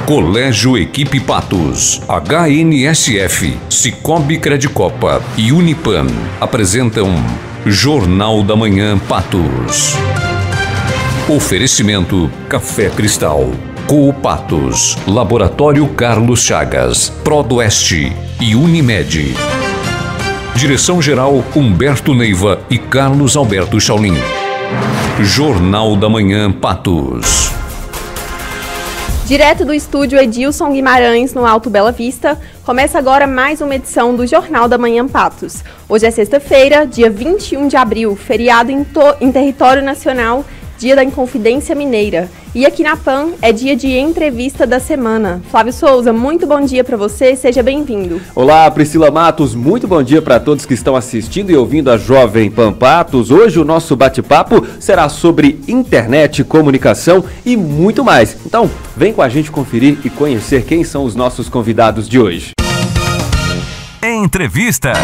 Colégio Equipe Patos, HNSF, Cicobi Credicopa e Unipan apresentam Jornal da Manhã Patos. Oferecimento Café Cristal, Coop Patos, Laboratório Carlos Chagas, Prodoeste e Unimed. Direção-geral Humberto Neiva e Carlos Alberto Chaulin. Jornal da Manhã Patos. Direto do estúdio Edilson Guimarães, no Alto Bela Vista, começa agora mais uma edição do Jornal da Manhã Patos. Hoje é sexta-feira, dia 21 de abril, feriado em território nacional, dia da Inconfidência Mineira. E aqui na PAN é dia de entrevista da semana. Flávio Souza, muito bom dia para você, seja bem-vindo. Olá, Priscila Matos, muito bom dia para todos que estão assistindo e ouvindo a Jovem Pan Patos. Hoje o nosso bate-papo será sobre internet, comunicação e muito mais. Então, vem com a gente conferir e conhecer quem são os nossos convidados de hoje. Entrevista.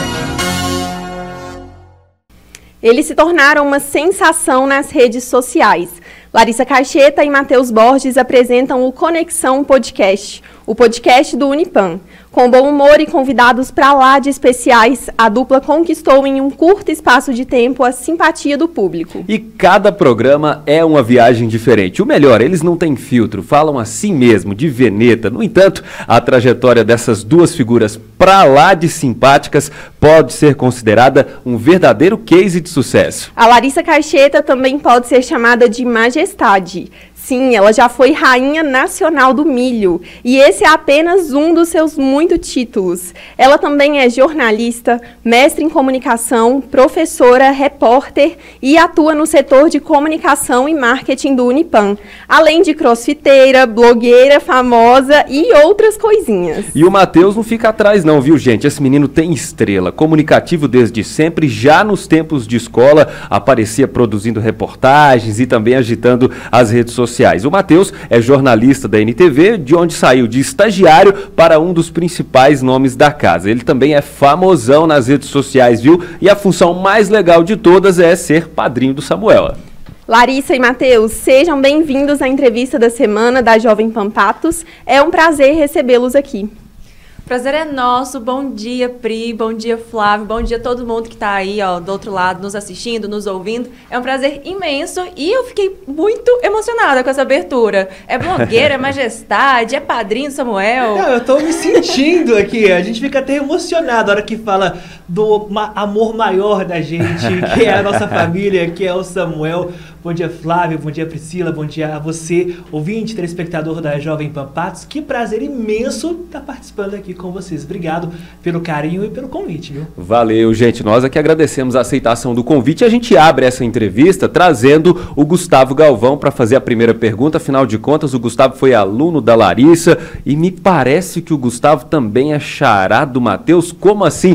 Eles se tornaram uma sensação nas redes sociais. Larissa Caixeta e Matheus Borges apresentam o Conexão Podcast, o podcast do Unipan. Com bom humor e convidados pra lá de especiais, a dupla conquistou em um curto espaço de tempo a simpatia do público. E cada programa é uma viagem diferente. O melhor, eles não têm filtro, falam assim mesmo, de veneta. No entanto, a trajetória dessas duas figuras pra lá de simpáticas pode ser considerada um verdadeiro case de sucesso. A Larissa Caixeta também pode ser chamada de majestade. Sim, ela já foi rainha nacional do milho e esse é apenas um dos seus muitos títulos. Ela também é jornalista, mestre em comunicação, professora, repórter e atua no setor de comunicação e marketing do Unipan, além de crossfiteira, blogueira famosa e outras coisinhas. E o Matheus não fica atrás não, viu gente? Esse menino tem estrela, comunicativo desde sempre, já nos tempos de escola, aparecia produzindo reportagens e também agitando as redes sociais. O Matheus é jornalista da NTV, de onde saiu de estagiário para um dos principais nomes da casa. Ele também é famosão nas redes sociais, viu? E a função mais legal de todas é ser padrinho do Samuel. Larissa e Matheus, sejam bem-vindos à entrevista da semana da Jovem Pan Patos. É um prazer recebê-los aqui. Prazer é nosso, bom dia Pri, bom dia Flávio, bom dia a todo mundo que está aí ó, do outro lado nos assistindo, nos ouvindo. É um prazer imenso e eu fiquei muito emocionada com essa abertura. É blogueira, é majestade, é padrinho do Samuel. Não, eu tô me sentindo aqui, a gente fica até emocionado na hora que fala do amor maior da gente, que é a nossa família, que é o Samuel. Bom dia Flávio, bom dia Priscila, bom dia a você, ouvinte, telespectador da Jovem Pan Patos. Que prazer imenso estar participando aqui com vocês. Obrigado pelo carinho e pelo convite, viu? Valeu, gente. Nós aqui agradecemos a aceitação do convite. A gente abre essa entrevista trazendo o Gustavo Galvão para fazer a primeira pergunta. Afinal de contas, o Gustavo foi aluno da Larissa e me parece que o Gustavo também é xará do Matheus. Como assim?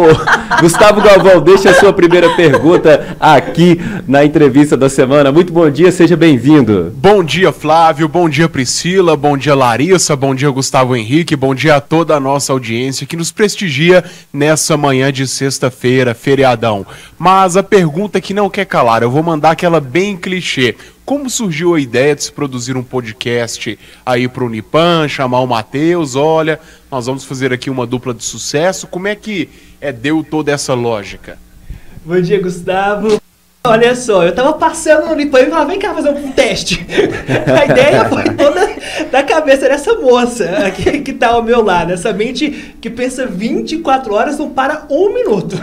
Ô, Gustavo Galvão, deixa a sua primeira pergunta aqui na entrevista da semana. Muito bom dia, seja bem-vindo. Bom dia, Flávio, bom dia, Priscila, bom dia, Larissa, bom dia, Gustavo Henrique, bom dia a toda a nossa audiência que nos prestigia nessa manhã de sexta-feira, feriadão. Mas a pergunta que não quer calar, eu vou mandar aquela bem clichê. Como surgiu a ideia de se produzir um podcast aí pro Unipan, chamar o Matheus? Olha, nós vamos fazer aqui uma dupla de sucesso. Como é que deu toda essa lógica? Bom dia, Gustavo. Olha só, eu tava passando no Unipan e falava, vem cá fazer um teste. A ideia foi toda da cabeça dessa moça aqui, que tá ao meu lado. Essa mente que pensa 24 horas, não para um minuto.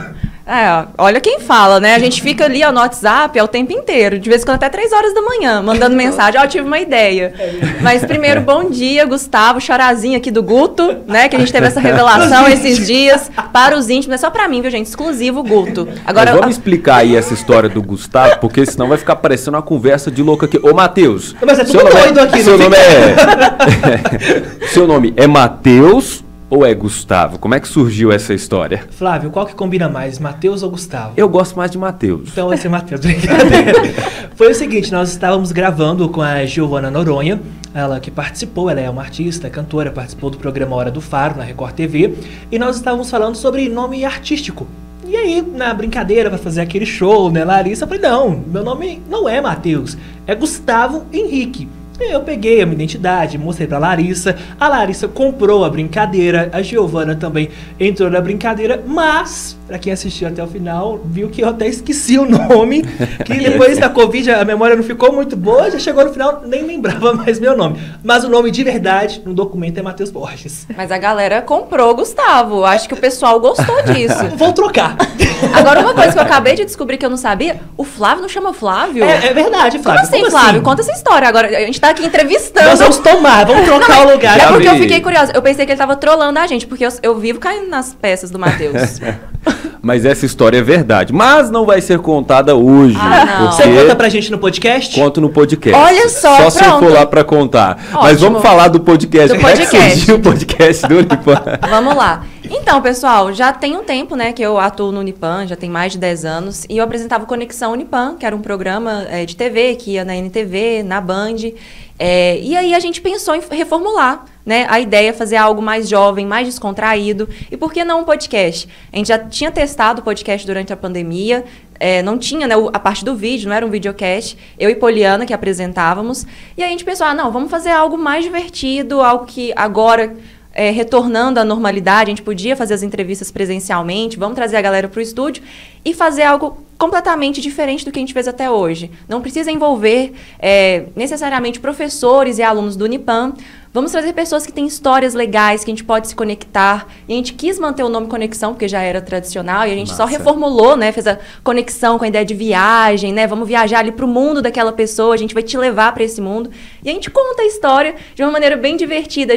Olha quem fala, né? A gente fica ali ó, no WhatsApp o tempo inteiro, de vez em quando até 3 horas da manhã, mandando mensagem, tive uma ideia. Mas primeiro, bom dia, Gustavo, chorazinho aqui do Guto, né? Que a gente teve essa revelação esses dias, para os íntimos, é só pra mim, viu, gente? Exclusivo Guto. Agora, vamos explicar aí essa história do Gustavo, porque senão vai ficar parecendo uma conversa de louco aqui. Ô, Matheus, mas é tudo doido aqui, seu nome é Matheus ou é Gustavo? Como é que surgiu essa história? Flávio, qual que combina mais, Matheus ou Gustavo? Eu gosto mais de Matheus. Então vai ser Matheus, brincadeira. Foi o seguinte, nós estávamos gravando com a Giovana Noronha, ela que participou, ela é uma artista, cantora, participou do programa Hora do Faro, na Record TV, e nós estávamos falando sobre nome artístico. E aí, na brincadeira, pra fazer aquele show, né, Larissa, eu falei, não, meu nome não é Matheus, é Gustavo Henrique. Eu peguei a minha identidade, mostrei pra Larissa. A Larissa comprou a brincadeira. A Giovana também entrou na brincadeira. Mas, pra quem assistiu até o final, viu que eu até esqueci o nome. Que depois da Covid a memória não ficou muito boa. Já chegou no final, nem lembrava mais meu nome. Mas o nome de verdade no documento é Matheus Borges. Mas a galera comprou, Gustavo. Acho que o pessoal gostou disso. Vou trocar. Agora, uma coisa que eu acabei de descobrir que eu não sabia, o Flávio não chama Flávio? É verdade, Flávio. Como assim, Flávio? Conta essa história. Agora, a gente tá aqui entrevistando. Nós vamos trocar o lugar. É porque eu fiquei curiosa. Eu pensei que ele tava trolando a gente, porque eu vivo caindo nas peças do Matheus. Mas essa história é verdade. Mas não vai ser contada hoje. Não. Você conta pra gente no podcast? Conto no podcast. Olha só, Só se eu for lá pra contar. Ótimo. Mas vamos falar do podcast. Do Como é que podcast. surgiu o podcast do Unipan? Vamos lá. Então, pessoal, já tem um tempo, né, que eu atuo no Unipan, já tem mais de 10 anos, e eu apresentava o Conexão Unipan, que era um programa de TV, que ia na NTV, na Band, e aí a gente pensou em reformular, né, a ideia, fazer algo mais jovem, mais descontraído, e por que não um podcast? A gente já tinha testado o podcast durante a pandemia, não tinha, né, a parte do vídeo, não era um videocast, eu e Poliana que apresentávamos, e aí a gente pensou, não, vamos fazer algo mais divertido, algo que agora... retornando à normalidade, a gente podia fazer as entrevistas presencialmente, vamos trazer a galera para o estúdio e fazer algo completamente diferente do que a gente fez até hoje. Não precisa envolver necessariamente professores e alunos do Unipan. Vamos trazer pessoas que têm histórias legais, que a gente pode se conectar. E a gente quis manter o nome Conexão, porque já era tradicional, e a gente só reformulou, né? Fez a conexão com a ideia de viagem, né? Vamos viajar ali para o mundo daquela pessoa, a gente vai te levar para esse mundo. E a gente conta a história de uma maneira bem divertida.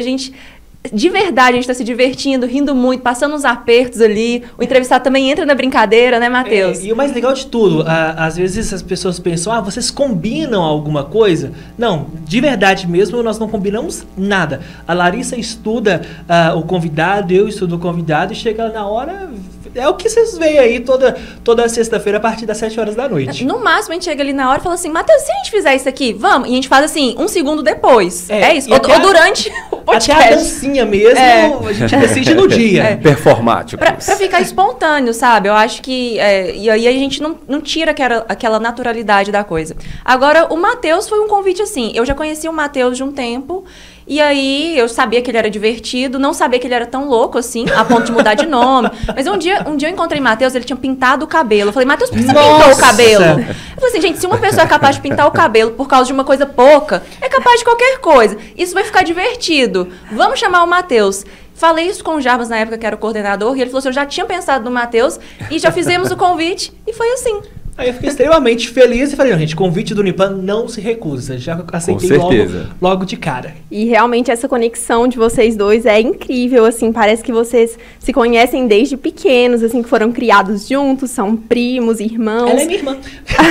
De verdade, a gente está se divertindo, rindo muito, passando uns apertos ali. O entrevistado também entra na brincadeira, né, Matheus? E o mais legal de tudo, às vezes as pessoas pensam, vocês combinam alguma coisa? Não, de verdade mesmo, nós não combinamos nada. A Larissa estuda o convidado, eu estudo o convidado, e chega na hora... É o que vocês veem aí toda sexta-feira a partir das 7 horas da noite. No máximo, a gente chega ali na hora e fala assim, Matheus, se a gente fizer isso aqui, vamos? E a gente faz assim, um segundo depois. É isso. Ou durante o podcast. Até a dancinha mesmo, a gente decide no dia. Performático. Pra ficar espontâneo, sabe? Eu acho que... e aí a gente não tira aquela naturalidade da coisa. Agora, o Matheus foi um convite assim. Eu já conheci o Matheus de um tempo... E aí, eu sabia que ele era divertido, não sabia que ele era tão louco assim, a ponto de mudar de nome. Mas um dia eu encontrei o Matheus, ele tinha pintado o cabelo. Eu falei, Matheus, por que você pintou o cabelo? Eu falei assim, gente, se uma pessoa é capaz de pintar o cabelo por causa de uma coisa pouca, é capaz de qualquer coisa. Isso vai ficar divertido. Vamos chamar o Matheus. Falei isso com o Jarbas na época, que era o coordenador, e ele falou assim, eu já tinha pensado no Matheus, e já fizemos o convite, e foi assim. Aí eu fiquei extremamente feliz e falei, não, gente, convite do Unipan não se recusa. Já aceitei logo de cara. E realmente essa conexão de vocês dois é incrível, assim, parece que vocês se conhecem desde pequenos, assim, que foram criados juntos, são primos, irmãos. Ela é minha irmã.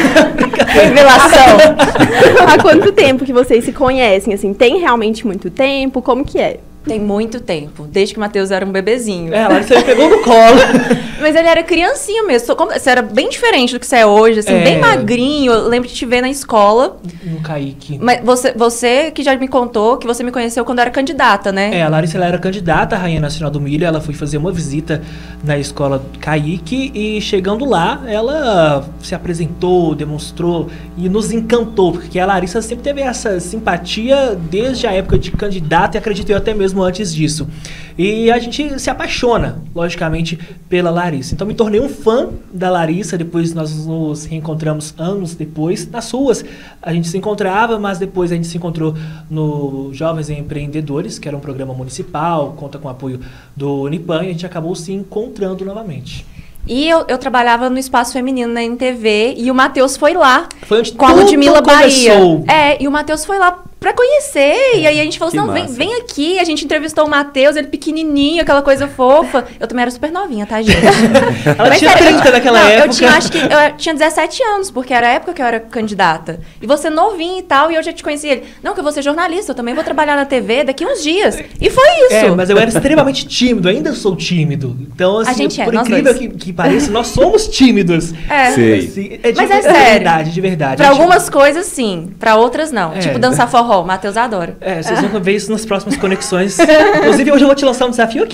Revelação. Há quanto tempo que vocês se conhecem, assim? Tem realmente muito tempo? Como que é? Tem muito tempo, desde que o Matheus era um bebezinho. Você me pegou no colo. Mas ele era criancinha mesmo, você era bem diferente do que você é hoje, assim, bem magrinho. Eu lembro de te ver na escola. No Kaique. Mas você que já me contou que você me conheceu quando era candidata, né? A Larissa, ela era candidata à Rainha Nacional do Milho, ela foi fazer uma visita na escola Kaique e chegando lá, ela se apresentou, demonstrou e nos encantou, porque a Larissa sempre teve essa simpatia desde a época de candidata e acredito eu até mesmo antes disso. E a gente se apaixona, logicamente, pela Larissa. Então me tornei um fã da Larissa, depois nós nos reencontramos anos depois, nas ruas. A gente se encontrava, mas depois a gente se encontrou no Jovens Empreendedores, que era um programa municipal, conta com o apoio do Unipan, e a gente acabou se encontrando novamente. E eu trabalhava no Espaço Feminino na NTV, e o Matheus foi lá, foi onde com a Ludmilla Bahia. Começou. E o Matheus foi lá pra conhecer, e aí a gente falou assim, não, vem aqui, a gente entrevistou o Matheus, ele pequenininho, aquela coisa fofa. Eu também era super novinha, tá, gente? Ela tinha 30 naquela época. Eu tinha 17 anos, porque era a época que eu era candidata. E você novinho e tal, e eu já te conheci ele. Não, que eu vou ser jornalista, eu também vou trabalhar na TV daqui uns dias. E foi isso. Mas eu era extremamente tímido, ainda sou tímido. Então, assim, por incrível que pareça, nós somos tímidos. Sei. Mas é sério. De verdade. Pra algumas coisas, sim. Pra outras, não. Tipo dançar forró. O Matheus adora. Vocês vão ver isso nas próximas conexões. Inclusive, hoje eu vou te lançar um desafio aqui.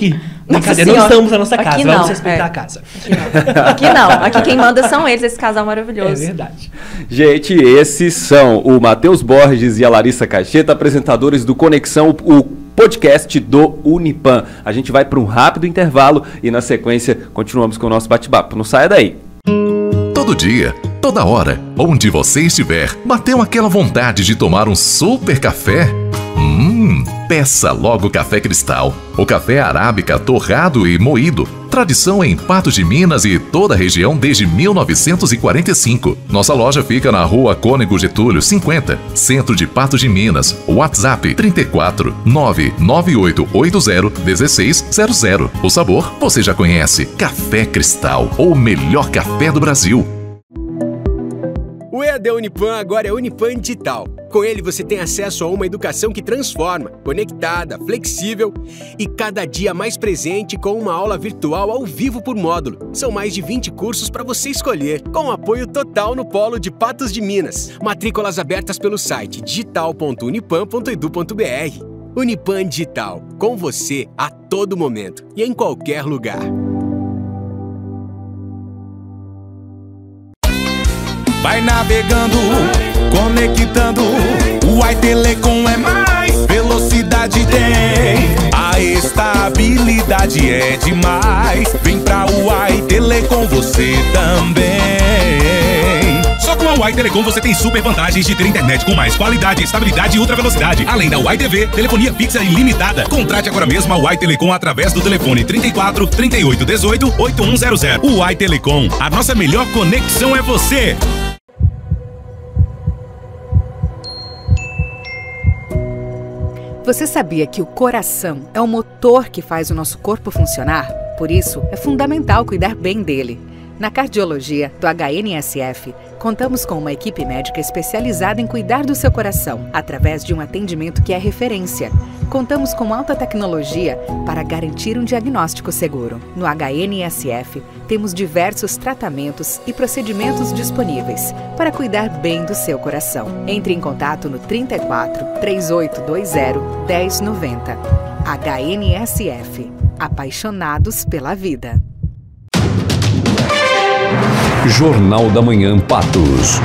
Brincadeira, não estamos na nossa casa, aqui vamos não, respeitar a casa. Aqui não, aqui quem manda são eles, esse casal maravilhoso. É verdade. Gente, esses são o Matheus Borges e a Larissa Cacheta, apresentadores do Conexão, o podcast do Unipan. A gente vai para um rápido intervalo e na sequência continuamos com o nosso bate-papo. Não saia daí. Todo dia, toda hora, onde você estiver, bateu aquela vontade de tomar um super café? Peça logo Café Cristal. O café arábica torrado e moído. Tradição em Patos de Minas e toda a região desde 1945. Nossa loja fica na Rua Cônego Getúlio 50, centro de Patos de Minas. WhatsApp 34 99880 1600. O sabor você já conhece. Café Cristal, o melhor café do Brasil. O EAD Unipan agora é Unipan Digital. Com ele você tem acesso a uma educação que transforma, conectada, flexível e cada dia mais presente com uma aula virtual ao vivo por módulo. São mais de 20 cursos para você escolher, com apoio total no Polo de Patos de Minas. Matrículas abertas pelo site digital.unipan.edu.br. Unipan Digital, com você a todo momento e em qualquer lugar. Vai navegando, conectando, o Oi Telecom é mais velocidade tem, a estabilidade é demais. Vem pra Oi Telecom você também. Só com a Oi Telecom você tem super vantagens de ter internet com mais qualidade, estabilidade e ultra velocidade. Além da Oi TV, telefonia fixa ilimitada. Contrate agora mesmo a Oi Telecom através do telefone 34 38 18 8100. O Oi Telecom, a nossa melhor conexão é você. Você sabia que o coração é o motor que faz o nosso corpo funcionar? Por isso, é fundamental cuidar bem dele. Na cardiologia do HNSF, contamos com uma equipe médica especializada em cuidar do seu coração, através de um atendimento que é referência. Contamos com alta tecnologia para garantir um diagnóstico seguro. No HNSF, temos diversos tratamentos e procedimentos disponíveis para cuidar bem do seu coração. Entre em contato no 34 3820 1090. HNSF. Apaixonados pela vida. Jornal da Manhã Patos.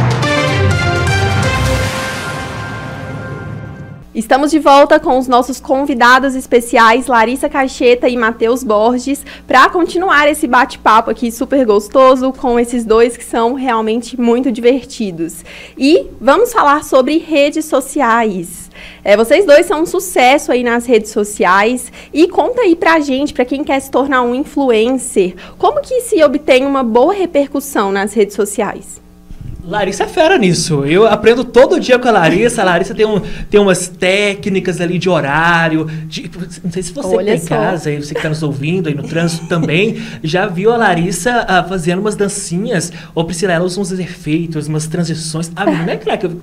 Estamos de volta com os nossos convidados especiais, Larissa Cacheta e Matheus Borges, para continuar esse bate-papo aqui super gostoso com esses dois que são realmente muito divertidos. E vamos falar sobre redes sociais. Vocês dois são um sucesso aí nas redes sociais e conta aí pra gente, pra quem quer se tornar um influencer, como que se obtém uma boa repercussão nas redes sociais? Larissa é fera nisso. Eu aprendo todo dia com a Larissa. A Larissa tem umas técnicas ali de horário. Não sei se você que tá em casa, você que está nos ouvindo aí no trânsito também, já viu a Larissa fazendo umas dancinhas. Ou Priscila, ela usa uns efeitos, umas transições. Menina,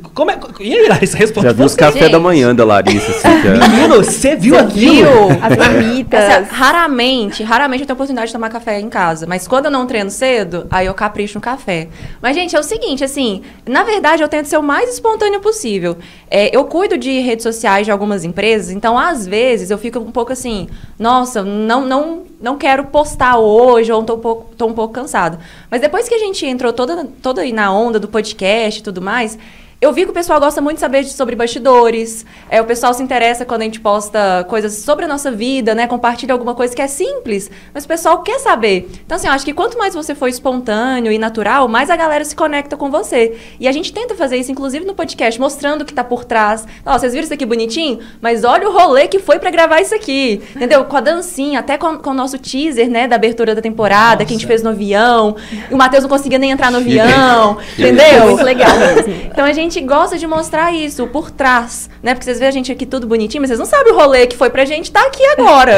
e aí, Larissa, responde. Já viu os café da manhã da Larissa. Assim, menino, você viu aquilo? As marmitas. Raramente eu tenho oportunidade de tomar café em casa. Mas quando eu não treino cedo, aí eu capricho no café. Mas, gente, é o seguinte, assim, na verdade, eu tento ser o mais espontâneo possível. Eu cuido de redes sociais de algumas empresas, então, às vezes, eu fico um pouco assim, nossa, não quero postar hoje, ou tô um pouco cansada. Mas depois que a gente entrou toda aí na onda do podcast e tudo mais, eu vi que o pessoal gosta muito de saber sobre bastidores, o pessoal se interessa quando a gente posta coisas sobre a nossa vida, né? Compartilha alguma coisa que é simples, mas o pessoal quer saber. Então, assim, eu acho que quanto mais você for espontâneo e natural, mais a galera se conecta com você. E a gente tenta fazer isso, inclusive no podcast, mostrando o que tá por trás. Vocês viram isso aqui bonitinho? Mas olha o rolê que foi pra gravar isso aqui, entendeu? Com a dancinha, até com o nosso teaser, né? Da abertura da temporada, que a gente fez no avião. E o Matheus não conseguia nem entrar no avião, entendeu? Muito legal mesmo. Então, a gente gosta de mostrar isso por trás, né? Porque vocês veem a gente aqui tudo bonitinho, mas vocês não sabem o rolê que foi pra gente tá aqui agora.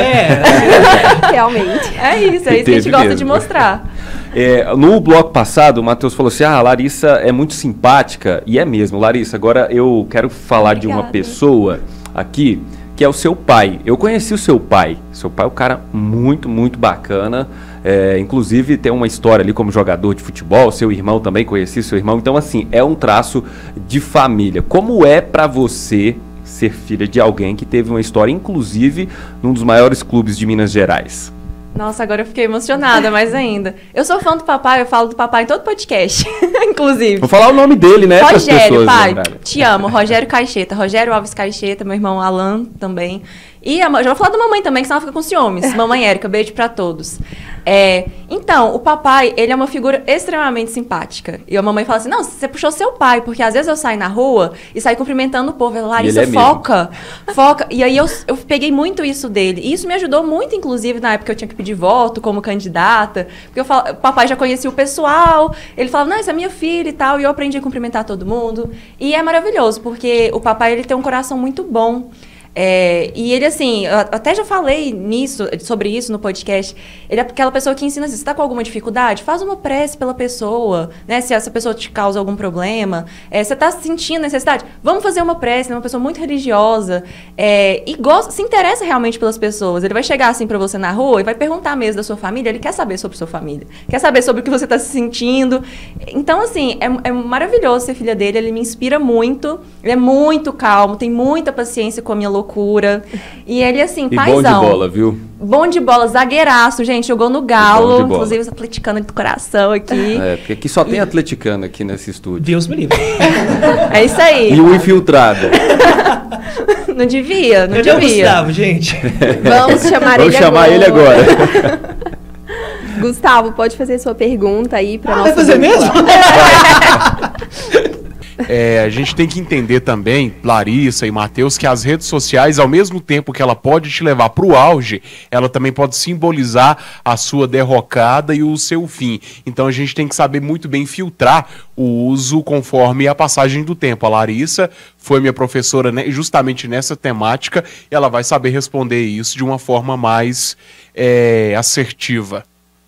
Realmente. É isso que a gente gosta de mostrar. No bloco passado, o Matheus falou assim, a Larissa é muito simpática, e é mesmo, Larissa. Agora eu quero falar de uma pessoa aqui, que é o seu pai. Eu conheci o seu pai. Seu pai é um cara muito, muito bacana. Inclusive tem uma história ali como jogador de futebol. Seu irmão também, conheci seu irmão. Então, assim, é um traço de família. Como é pra você ser filha de alguém que teve uma história, inclusive, num dos maiores clubes de Minas Gerais? Nossa, agora eu fiquei emocionada mais ainda. Eu sou fã do papai, eu falo do papai em todo podcast, inclusive. Vou falar o nome dele, né? Rogério, pai, te amo. Rogério Caixeta. Rogério Alves Caixeta, meu irmão Alan também. E já vou falar da mamãe também, que senão ela fica com ciúmes. Mamãe Érica, beijo pra todos. Então, o papai, ele é uma figura extremamente simpática. E a mamãe fala assim, não, você puxou seu pai, porque às vezes eu saio na rua e saio cumprimentando o povo. Ela, Larissa, foca. E aí eu peguei muito isso dele. E isso me ajudou muito, inclusive, na época que eu tinha que pedir voto como candidata. Porque o papai já conhecia o pessoal. Ele falava, não, essa é minha filha e tal. E eu aprendi a cumprimentar todo mundo. E é maravilhoso, porque o papai, ele tem um coração muito bom. E ele, assim, eu até já falei sobre isso no podcast. Ele é aquela pessoa que ensina assim, você tá com alguma dificuldade? Faz uma prece pela pessoa, né? Se essa pessoa te causa algum problema, você tá sentindo necessidade? Vamos fazer uma prece, ele é uma pessoa muito religiosa, e se interessa realmente pelas pessoas. Ele vai chegar assim pra você na rua e vai perguntar mesmo da sua família, ele quer saber sobre sua família, quer saber sobre o que você tá se sentindo. Então, assim, é maravilhoso ser filha dele, ele me inspira muito, ele é muito calmo, tem muita paciência com a minha loucura. E ele, assim, paizão. Bom de bola, viu? Bom de bola, zagueiraço, gente. Jogou no Galo. Inclusive, os atleticanos do coração aqui. Porque aqui só tem atleticano aqui nesse estúdio. Deus me livre. É isso aí. E o infiltrado. Não devia. Cadê o Gustavo, gente? Vamos chamar ele agora. Gustavo, pode fazer sua pergunta aí para nós. Vai fazer mesmo? A gente tem que entender também, Larissa e Matheus, que as redes sociais, ao mesmo tempo que ela pode te levar para o auge, ela também pode simbolizar a sua derrocada e o seu fim. Então a gente tem que saber muito bem filtrar o uso conforme a passagem do tempo. A Larissa foi minha professora, né, justamente nessa temática, e ela vai saber responder isso de uma forma mais assertiva.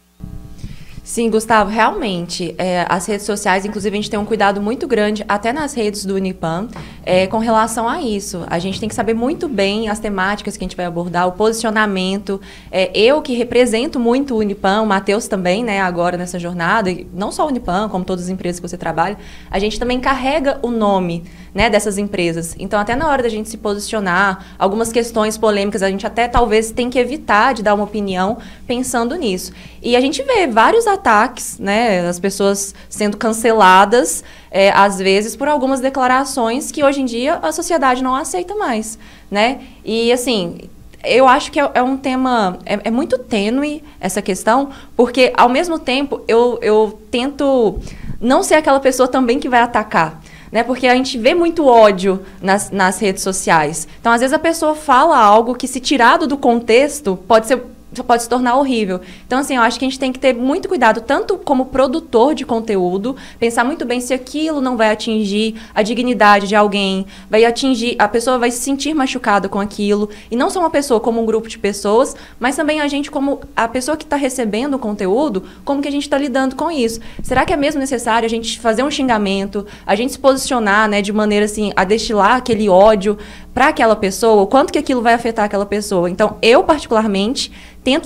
Sim, Gustavo, realmente, as redes sociais, inclusive a gente tem um cuidado muito grande, até nas redes do Unipam, com relação a isso. A gente tem que saber muito bem as temáticas que a gente vai abordar, o posicionamento. Eu que represento muito o Unipam, o Matheus também, né, agora nessa jornada, e não só o Unipam, como todas as empresas que você trabalha, a gente também carrega o nome, né, dessas empresas. Então, até na hora da gente se posicionar, algumas questões polêmicas, a gente até talvez tem que evitar de dar uma opinião pensando nisso. E a gente vê vários ataques, né, as pessoas sendo canceladas, às vezes, por algumas declarações que hoje em dia a sociedade não aceita mais, né? E, assim, eu acho que é um tema, é muito tênue essa questão, porque, ao mesmo tempo, eu tento não ser aquela pessoa também que vai atacar, né? Porque a gente vê muito ódio nas redes sociais. Então, às vezes, a pessoa fala algo que, se tirado do contexto, pode se tornar horrível. Então, assim, eu acho que a gente tem que ter muito cuidado, tanto como produtor de conteúdo, pensar muito bem se aquilo não vai atingir a dignidade de alguém, a pessoa vai se sentir machucada com aquilo, e não só uma pessoa, como um grupo de pessoas, mas também a gente como a pessoa que está recebendo o conteúdo, como que a gente está lidando com isso. Será que é mesmo necessário a gente fazer um xingamento, a gente se posicionar, né, de maneira, assim, a destilar aquele ódio para aquela pessoa, o quanto que aquilo vai afetar aquela pessoa? Então, eu, particularmente,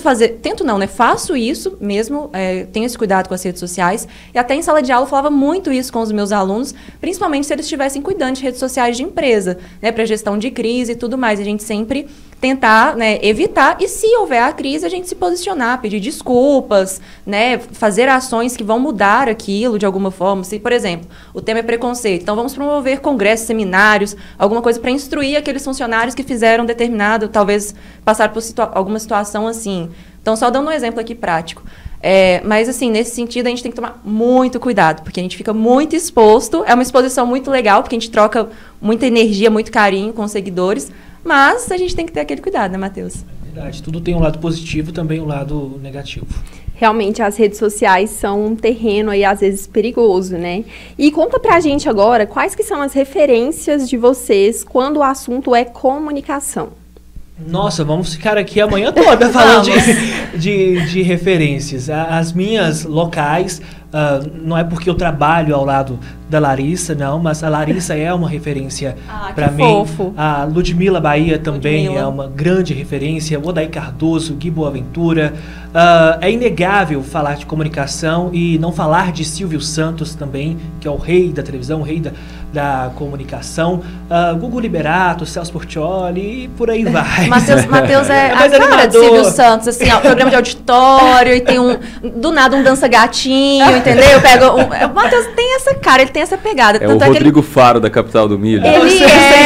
faço isso mesmo, tenho esse cuidado com as redes sociais, e até em sala de aula eu falava muito isso com os meus alunos, principalmente se eles estivessem cuidando de redes sociais de empresa, né, para gestão de crise e tudo mais. A gente sempre tentar, né, evitar, e se houver a crise, a gente se posicionar, pedir desculpas, né, fazer ações que vão mudar aquilo de alguma forma. Se, por exemplo, o tema é preconceito, então vamos promover congressos, seminários, alguma coisa para instruir aqueles funcionários que fizeram determinado, talvez passar por alguma situação assim. Então, só dando um exemplo aqui prático. Mas, assim, nesse sentido, a gente tem que tomar muito cuidado, porque a gente fica muito exposto, é uma exposição muito legal, porque a gente troca muita energia, muito carinho com os seguidores, mas a gente tem que ter aquele cuidado, né, Matheus? É verdade, tudo tem um lado positivo e também um lado negativo. Realmente, as redes sociais são um terreno aí, às vezes, perigoso, né? E conta pra gente agora, quais que são as referências de vocês quando o assunto é comunicação? Nossa, vamos ficar aqui a manhã toda falando de referências. As minhas locais, não é porque eu trabalho ao lado da Larissa, não, mas a Larissa é uma referência para mim. Fofo. A Ludmila Bahia também é uma grande referência. O Odair Cardoso, Gui Boaventura. É inegável falar de comunicação e não falar de Silvio Santos também, que é o rei da televisão, o rei da comunicação, Gugu Liberato, Celso Portiolli e por aí vai. Matheus é a cara de Silvio Santos, assim, ó, programa de auditório e tem do nada um dança gatinho, entendeu? O Matheus tem essa cara, ele tem essa pegada. É o Rodrigo Faro da Capital do Milho. Ele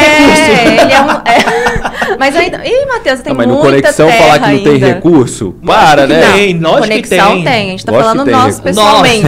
é mas ainda... Ih, Matheus, tem muita mas no Conexão falar que não tem recurso? Para, né? Tem, Conexão tem. A gente tá falando nós pessoalmente.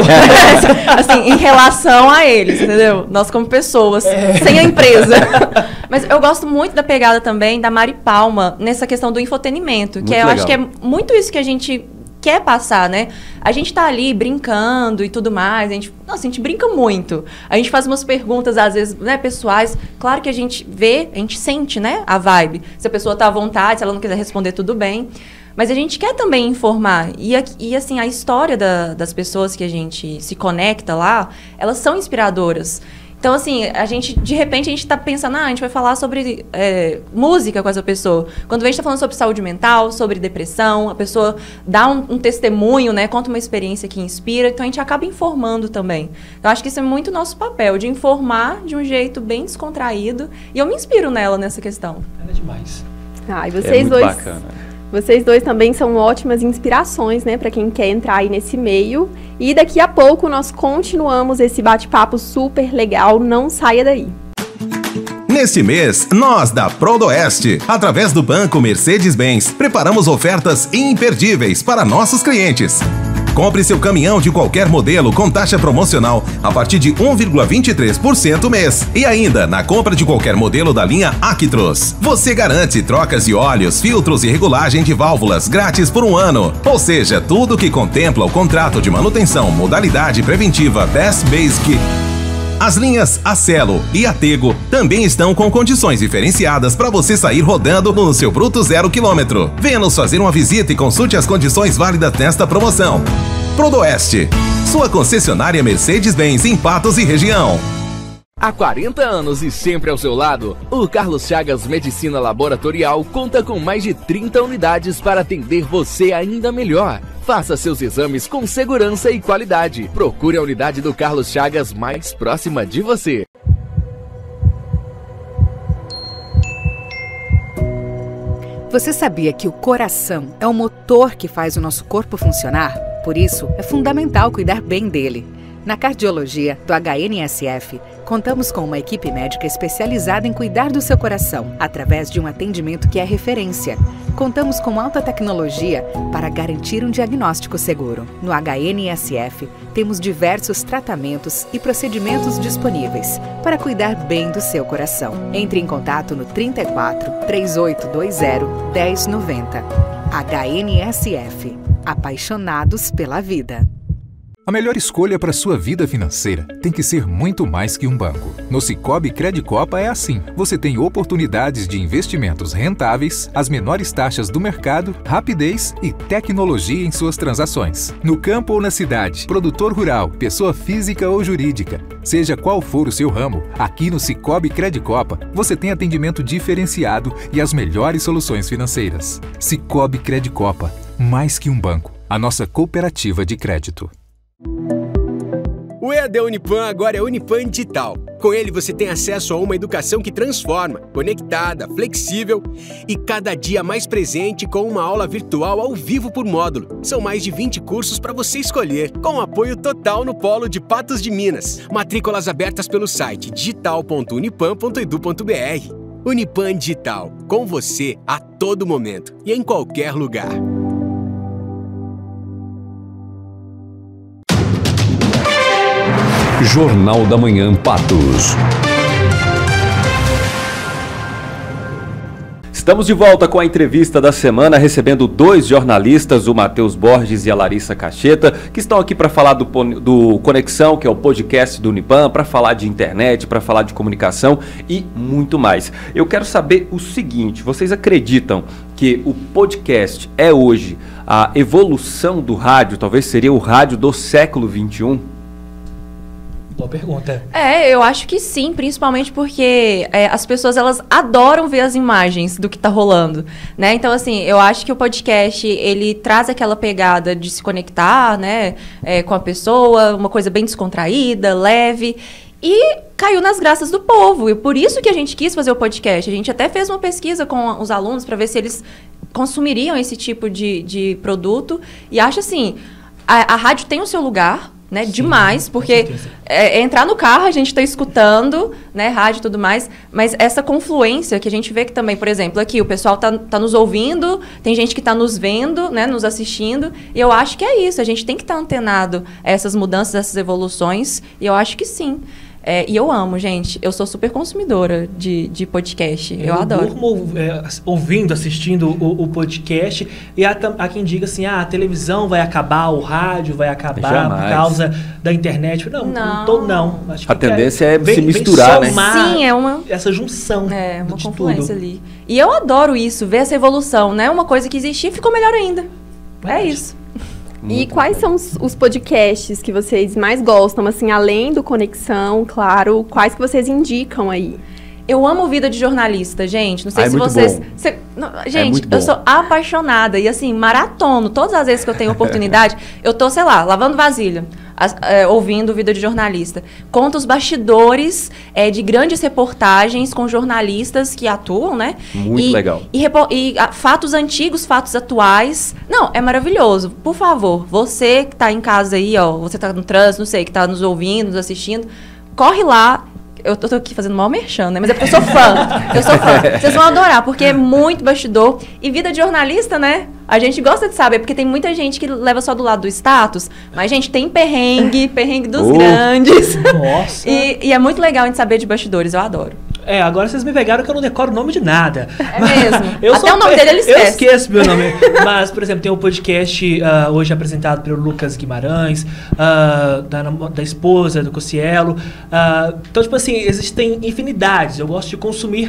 Assim, em relação a eles, entendeu? Nós como pessoas, sem a empresa. Mas eu gosto muito da pegada também da Mari Palma nessa questão do infotenimento, que eu acho que é muito isso que a gente quer passar, né? A gente tá ali brincando e tudo mais, a gente brinca muito. A gente faz umas perguntas, às vezes, né, pessoais. Claro que a gente vê, a gente sente, né, a vibe. Se a pessoa tá à vontade, se ela não quiser responder, tudo bem. Mas a gente quer também informar. E assim, a história das pessoas que a gente se conecta lá, elas são inspiradoras. Então, assim, de repente, a gente tá pensando, a gente vai falar sobre música com essa pessoa. Quando a gente tá falando sobre saúde mental, sobre depressão, a pessoa dá um testemunho, né, conta uma experiência que inspira, então a gente acaba informando também. Eu acho que isso é muito nosso papel, de informar de um jeito bem descontraído, e eu me inspiro nela nessa questão. É demais. E vocês dois... Bacana. Vocês dois também são ótimas inspirações, né, para quem quer entrar aí nesse meio. E daqui a pouco nós continuamos esse bate-papo super legal. Não saia daí. Neste mês, nós da Prodoeste, através do Banco Mercedes-Benz, preparamos ofertas imperdíveis para nossos clientes. Compre seu caminhão de qualquer modelo com taxa promocional a partir de 1,23% mês. E ainda, na compra de qualquer modelo da linha Actros, você garante trocas de óleos, filtros e regulagem de válvulas grátis por 1 ano. Ou seja, tudo que contempla o contrato de manutenção, modalidade preventiva Best Basic. As linhas Acelo e Atego também estão com condições diferenciadas para você sair rodando no seu bruto 0 km. Venha nos fazer uma visita e consulte as condições válidas nesta promoção. Prodoeste, sua concessionária Mercedes-Benz em Patos e região. Há 40 anos e sempre ao seu lado, o Carlos Chagas Medicina Laboratorial conta com mais de 30 unidades para atender você ainda melhor. Faça seus exames com segurança e qualidade. Procure a unidade do Carlos Chagas mais próxima de você. Você sabia que o coração é o motor que faz o nosso corpo funcionar? Por isso, é fundamental cuidar bem dele. Na cardiologia do HNSF, contamos com uma equipe médica especializada em cuidar do seu coração, através de um atendimento que é referência. Contamos com alta tecnologia para garantir um diagnóstico seguro. No HNSF, temos diversos tratamentos e procedimentos disponíveis para cuidar bem do seu coração. Entre em contato no 34 3820 1090. HNSF, apaixonados pela vida. A melhor escolha para sua vida financeira tem que ser muito mais que um banco. No Sicoob Credicopa é assim. Você tem oportunidades de investimentos rentáveis, as menores taxas do mercado, rapidez e tecnologia em suas transações. No campo ou na cidade, produtor rural, pessoa física ou jurídica, seja qual for o seu ramo, aqui no Sicoob Credicopa você tem atendimento diferenciado e as melhores soluções financeiras. Sicoob Credicopa, mais que um banco, a nossa cooperativa de crédito. O EAD Unipan agora é Unipan Digital. Com ele você tem acesso a uma educação que transforma, conectada, flexível e cada dia mais presente com uma aula virtual ao vivo por módulo. São mais de 20 cursos para você escolher, com apoio total no Polo de Patos de Minas. Matrículas abertas pelo site digital.unipan.edu.br. Unipan Digital, com você a todo momento e em qualquer lugar. Jornal da Manhã Patos. Estamos de volta com a entrevista da semana, recebendo 2 jornalistas, o Matheus Borges e a Larissa Cacheta, que estão aqui para falar do Conexão, que é o podcast do Unipan, para falar de internet, para falar de comunicação e muito mais. Eu quero saber o seguinte, vocês acreditam que o podcast é hoje a evolução do rádio, talvez seria o rádio do século XXI? Boa pergunta. Eu acho que sim, principalmente porque as pessoas, elas adoram ver as imagens do que tá rolando, né? Então, assim, eu acho que o podcast, ele traz aquela pegada de se conectar, né, com a pessoa, uma coisa bem descontraída, leve, e caiu nas graças do povo. E por isso que a gente quis fazer o podcast. A gente até fez uma pesquisa com os alunos para ver se eles consumiriam esse tipo de produto. E acho assim, a rádio tem o seu lugar, né? Sim, demais, porque entrar no carro, a gente está escutando, né? Rádio e tudo mais, mas essa confluência que a gente vê que também, por exemplo, aqui o pessoal tá nos ouvindo, tem gente que está nos vendo, né? Nos assistindo, e eu acho que é isso, a gente tem que estar antenado a essas mudanças, essas evoluções, e eu acho que sim. E eu amo, gente. Eu sou super consumidora de podcast. Eu adoro. Durmo ouvindo, assistindo o podcast. E há quem diga assim, a televisão vai acabar, o rádio vai acabar Jamais. por causa da internet. Não. Acho que a tendência é se misturar, né? Sim, é uma... essa junção. É, uma confluência ali. E eu adoro isso, ver essa evolução, né? Uma coisa que existia ficou melhor ainda. É isso. E quais são os podcasts que vocês mais gostam, assim, além do Conexão, claro, quais que vocês indicam aí? Eu amo Vida de Jornalista, gente. Não sei se vocês... Gente, eu sou apaixonada. E assim, maratono. Todas as vezes que eu tenho oportunidade, eu tô, sei lá, lavando vasilha, ouvindo Vida de Jornalista. Conta os bastidores de grandes reportagens com jornalistas que atuam, né? Muito legal. E fatos antigos, fatos atuais. Não, é maravilhoso. Por favor, você que tá em casa aí, ó, você tá no trânsito, não sei, que tá nos ouvindo, nos assistindo, corre lá. Eu tô aqui fazendo mal merchan, né? Mas é porque eu sou fã. Vocês vão adorar, porque é muito bastidor. E Vida de Jornalista, né? A gente gosta de saber, porque tem muita gente que leva só do lado do status. Mas, gente, tem perrengue dos grandes. Nossa. E é muito legal a gente saber de bastidores, eu adoro. Agora vocês me pegaram que eu não decoro o nome de nada. Mesmo. Até o nome dele ele esquece. Eu esqueço meu nome. Mas, por exemplo, tem um podcast hoje apresentado pelo Lucas Guimarães, da esposa do Cossielo. Então, tipo assim, existem infinidades. Eu gosto de consumir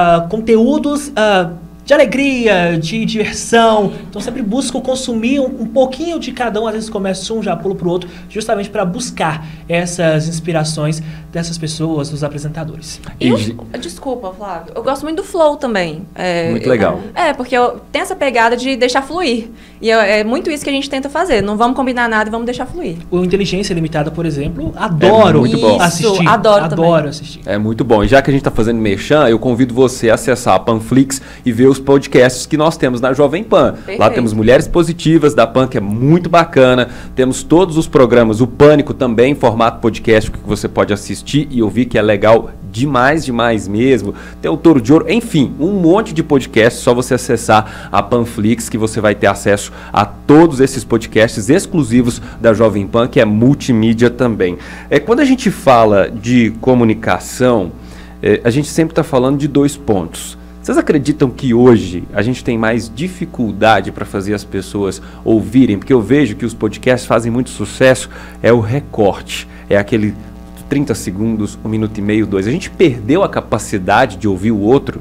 conteúdos de alegria, de diversão. Então, sempre busco consumir um pouquinho de cada um. Às vezes começo um, já pulo pro outro, justamente para buscar essas inspirações dessas pessoas, dos apresentadores. Desculpa, Flávio. Eu gosto muito do Flow também. Muito legal. Porque tem essa pegada de deixar fluir. E é muito isso que a gente tenta fazer. Não vamos combinar nada e vamos deixar fluir. O Inteligência Limitada, por exemplo, adoro assistir. Adoro assistir. É muito bom. E já que a gente está fazendo merchan, eu convido você a acessar a Panflix e ver os podcasts que nós temos na Jovem Pan. Perfeito. Lá temos Mulheres Positivas da Pan, que é muito bacana. Temos todos os programas, o Pânico também, em formato podcast, que você pode assistir e ouvir, que é legal demais mesmo. Tem o Touro de Ouro, enfim, um monte de podcasts, só você acessar a Panflix que você vai ter acesso a todos esses podcasts exclusivos da Jovem Pan, que é multimídia também. Quando a gente fala de comunicação, a gente sempre está falando de 2 pontos. Vocês acreditam que hoje a gente tem mais dificuldade para fazer as pessoas ouvirem? Porque eu vejo que os podcasts fazem muito sucesso, é o recorte, é aquele 30 segundos, 1 minuto e meio, 2. A gente perdeu a capacidade de ouvir o outro?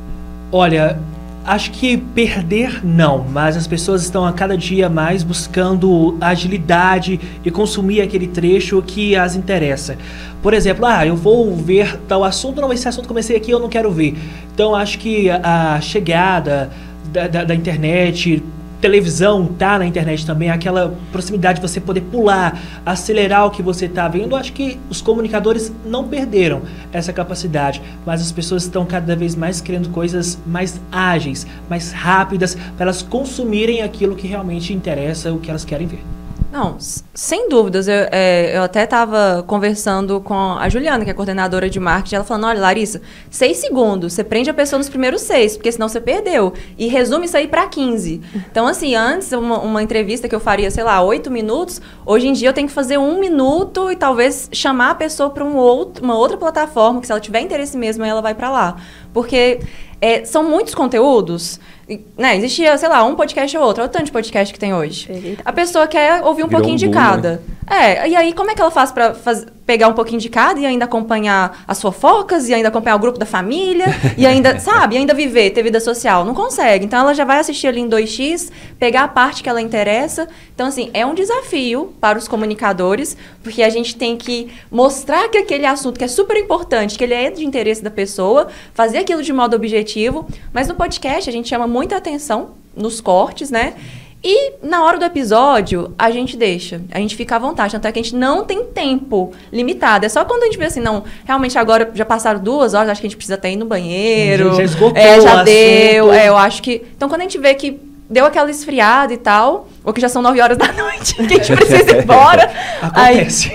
Olha, acho que perder não, mas as pessoas estão a cada dia mais buscando agilidade e consumir aquele trecho que as interessa. Por exemplo, eu vou ver tal assunto, não, esse assunto comecei aqui, eu não quero ver. Então, acho que a chegada da internet, televisão tá na internet também, aquela proximidade de você poder pular, acelerar o que você está vendo. Acho que os comunicadores não perderam essa capacidade, mas as pessoas estão cada vez mais querendo coisas mais ágeis, mais rápidas, para elas consumirem aquilo que realmente interessa, o que elas querem ver. Não, sem dúvidas. Eu até estava conversando com a Juliana, que é coordenadora de marketing, ela falando, olha, Larissa, 6 segundos, você prende a pessoa nos primeiros 6, porque senão você perdeu. E resume isso aí para 15. Então, assim, antes, uma entrevista que eu faria, sei lá, 8 minutos, hoje em dia eu tenho que fazer 1 minuto e talvez chamar a pessoa para uma outra plataforma, que se ela tiver interesse mesmo, aí ela vai para lá. Porque são muitos conteúdos, né? Existia, sei lá, um podcast ou outro. Olha o tanto de podcast que tem hoje. A pessoa quer ouvir um pouquinho de cada. E aí, como é que ela faz para pegar um pouquinho de cada e ainda acompanhar as fofocas, e ainda acompanhar o grupo da família, e ainda, sabe, e ainda viver, ter vida social. Não consegue. Então, ela já vai assistir ali em 2x, pegar a parte que ela interessa. Então, assim, é um desafio para os comunicadores, porque a gente tem que mostrar que aquele assunto que é super importante, que ele é de interesse da pessoa, fazer aquilo de modo objetivo. Mas no podcast, a gente chama muita atenção nos cortes, né? E na hora do episódio, a gente deixa, a gente fica à vontade, tanto é que a gente não tem tempo limitado. É só quando a gente vê assim, não, realmente agora já passaram 2 horas, acho que a gente precisa até ir no banheiro. Já esgotou já o deu, assunto. eu acho que... Então, quando a gente vê que deu aquela esfriada e tal, ou que já são 9 horas da noite, que a gente precisa ir embora. Acontece.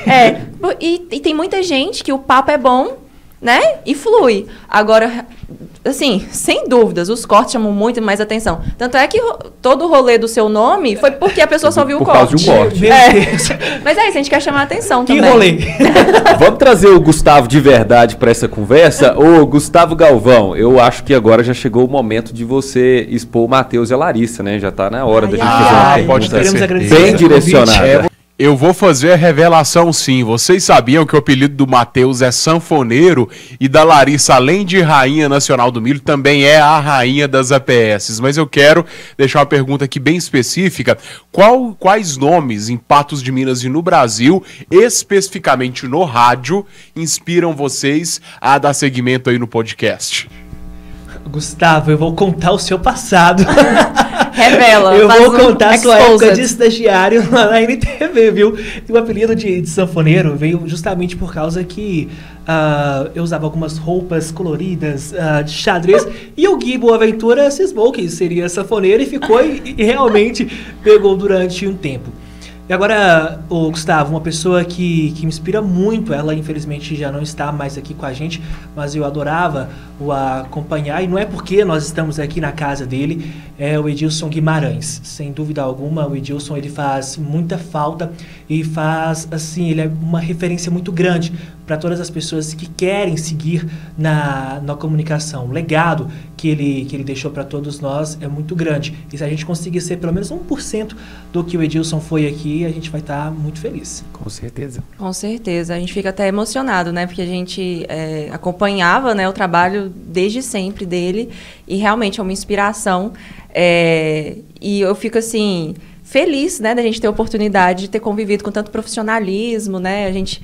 E tem muita gente que o papo é bom, né? E flui. Agora, assim, sem dúvidas, os cortes chamam muito mais atenção. Tanto é que todo o rolê do seu nome foi porque a pessoa só viu o corte. Por causa de um corte. Mas é isso, a gente quer chamar a atenção Que também. rolê. Vamos trazer o Gustavo de verdade para essa conversa. Ô, Gustavo Galvão, eu acho que agora já chegou o momento de você expor o Matheus e a Larissa, né? Já tá na hora da gente fazer uma pergunta bem direcionada. Eu vou fazer a revelação sim. Vocês sabiam que o apelido do Matheus é sanfoneiro e da Larissa, além de rainha nacional do milho, também é a rainha das APS. Mas eu quero deixar uma pergunta aqui bem específica. Quais nomes em Patos de Minas e no Brasil, especificamente no rádio, inspiram vocês a dar seguimento aí no podcast? Gustavo, eu vou contar o seu passado. Revela. Eu vou contar a sua exposed. época de estagiário lá na NTV, viu? E o apelido de sanfoneiro veio justamente por causa que eu usava algumas roupas coloridas, de xadrez, e o Gui Boaventura cismou que seria sanfoneiro e ficou e realmente pegou durante um tempo. E agora, o Gustavo, uma pessoa que me inspira muito, ela infelizmente já não está mais aqui com a gente, mas eu adorava o acompanhar, e não é porque nós estamos aqui na casa dele, é o Edilson Guimarães. Sem dúvida alguma, o Edilson, ele faz muita falta e faz, assim, ele é uma referência muito grande para todas as pessoas que querem seguir na comunicação. O legado que ele deixou para todos nós é muito grande. E se a gente conseguir ser pelo menos 1% do que o Edilson foi aqui, a gente vai estar muito feliz. Com certeza. Com certeza. A gente fica até emocionado, né? Porque a gente acompanhava, né, o trabalho desde sempre dele e realmente é uma inspiração. E eu fico assim... feliz, né, da gente ter a oportunidade de ter convivido com tanto profissionalismo, né,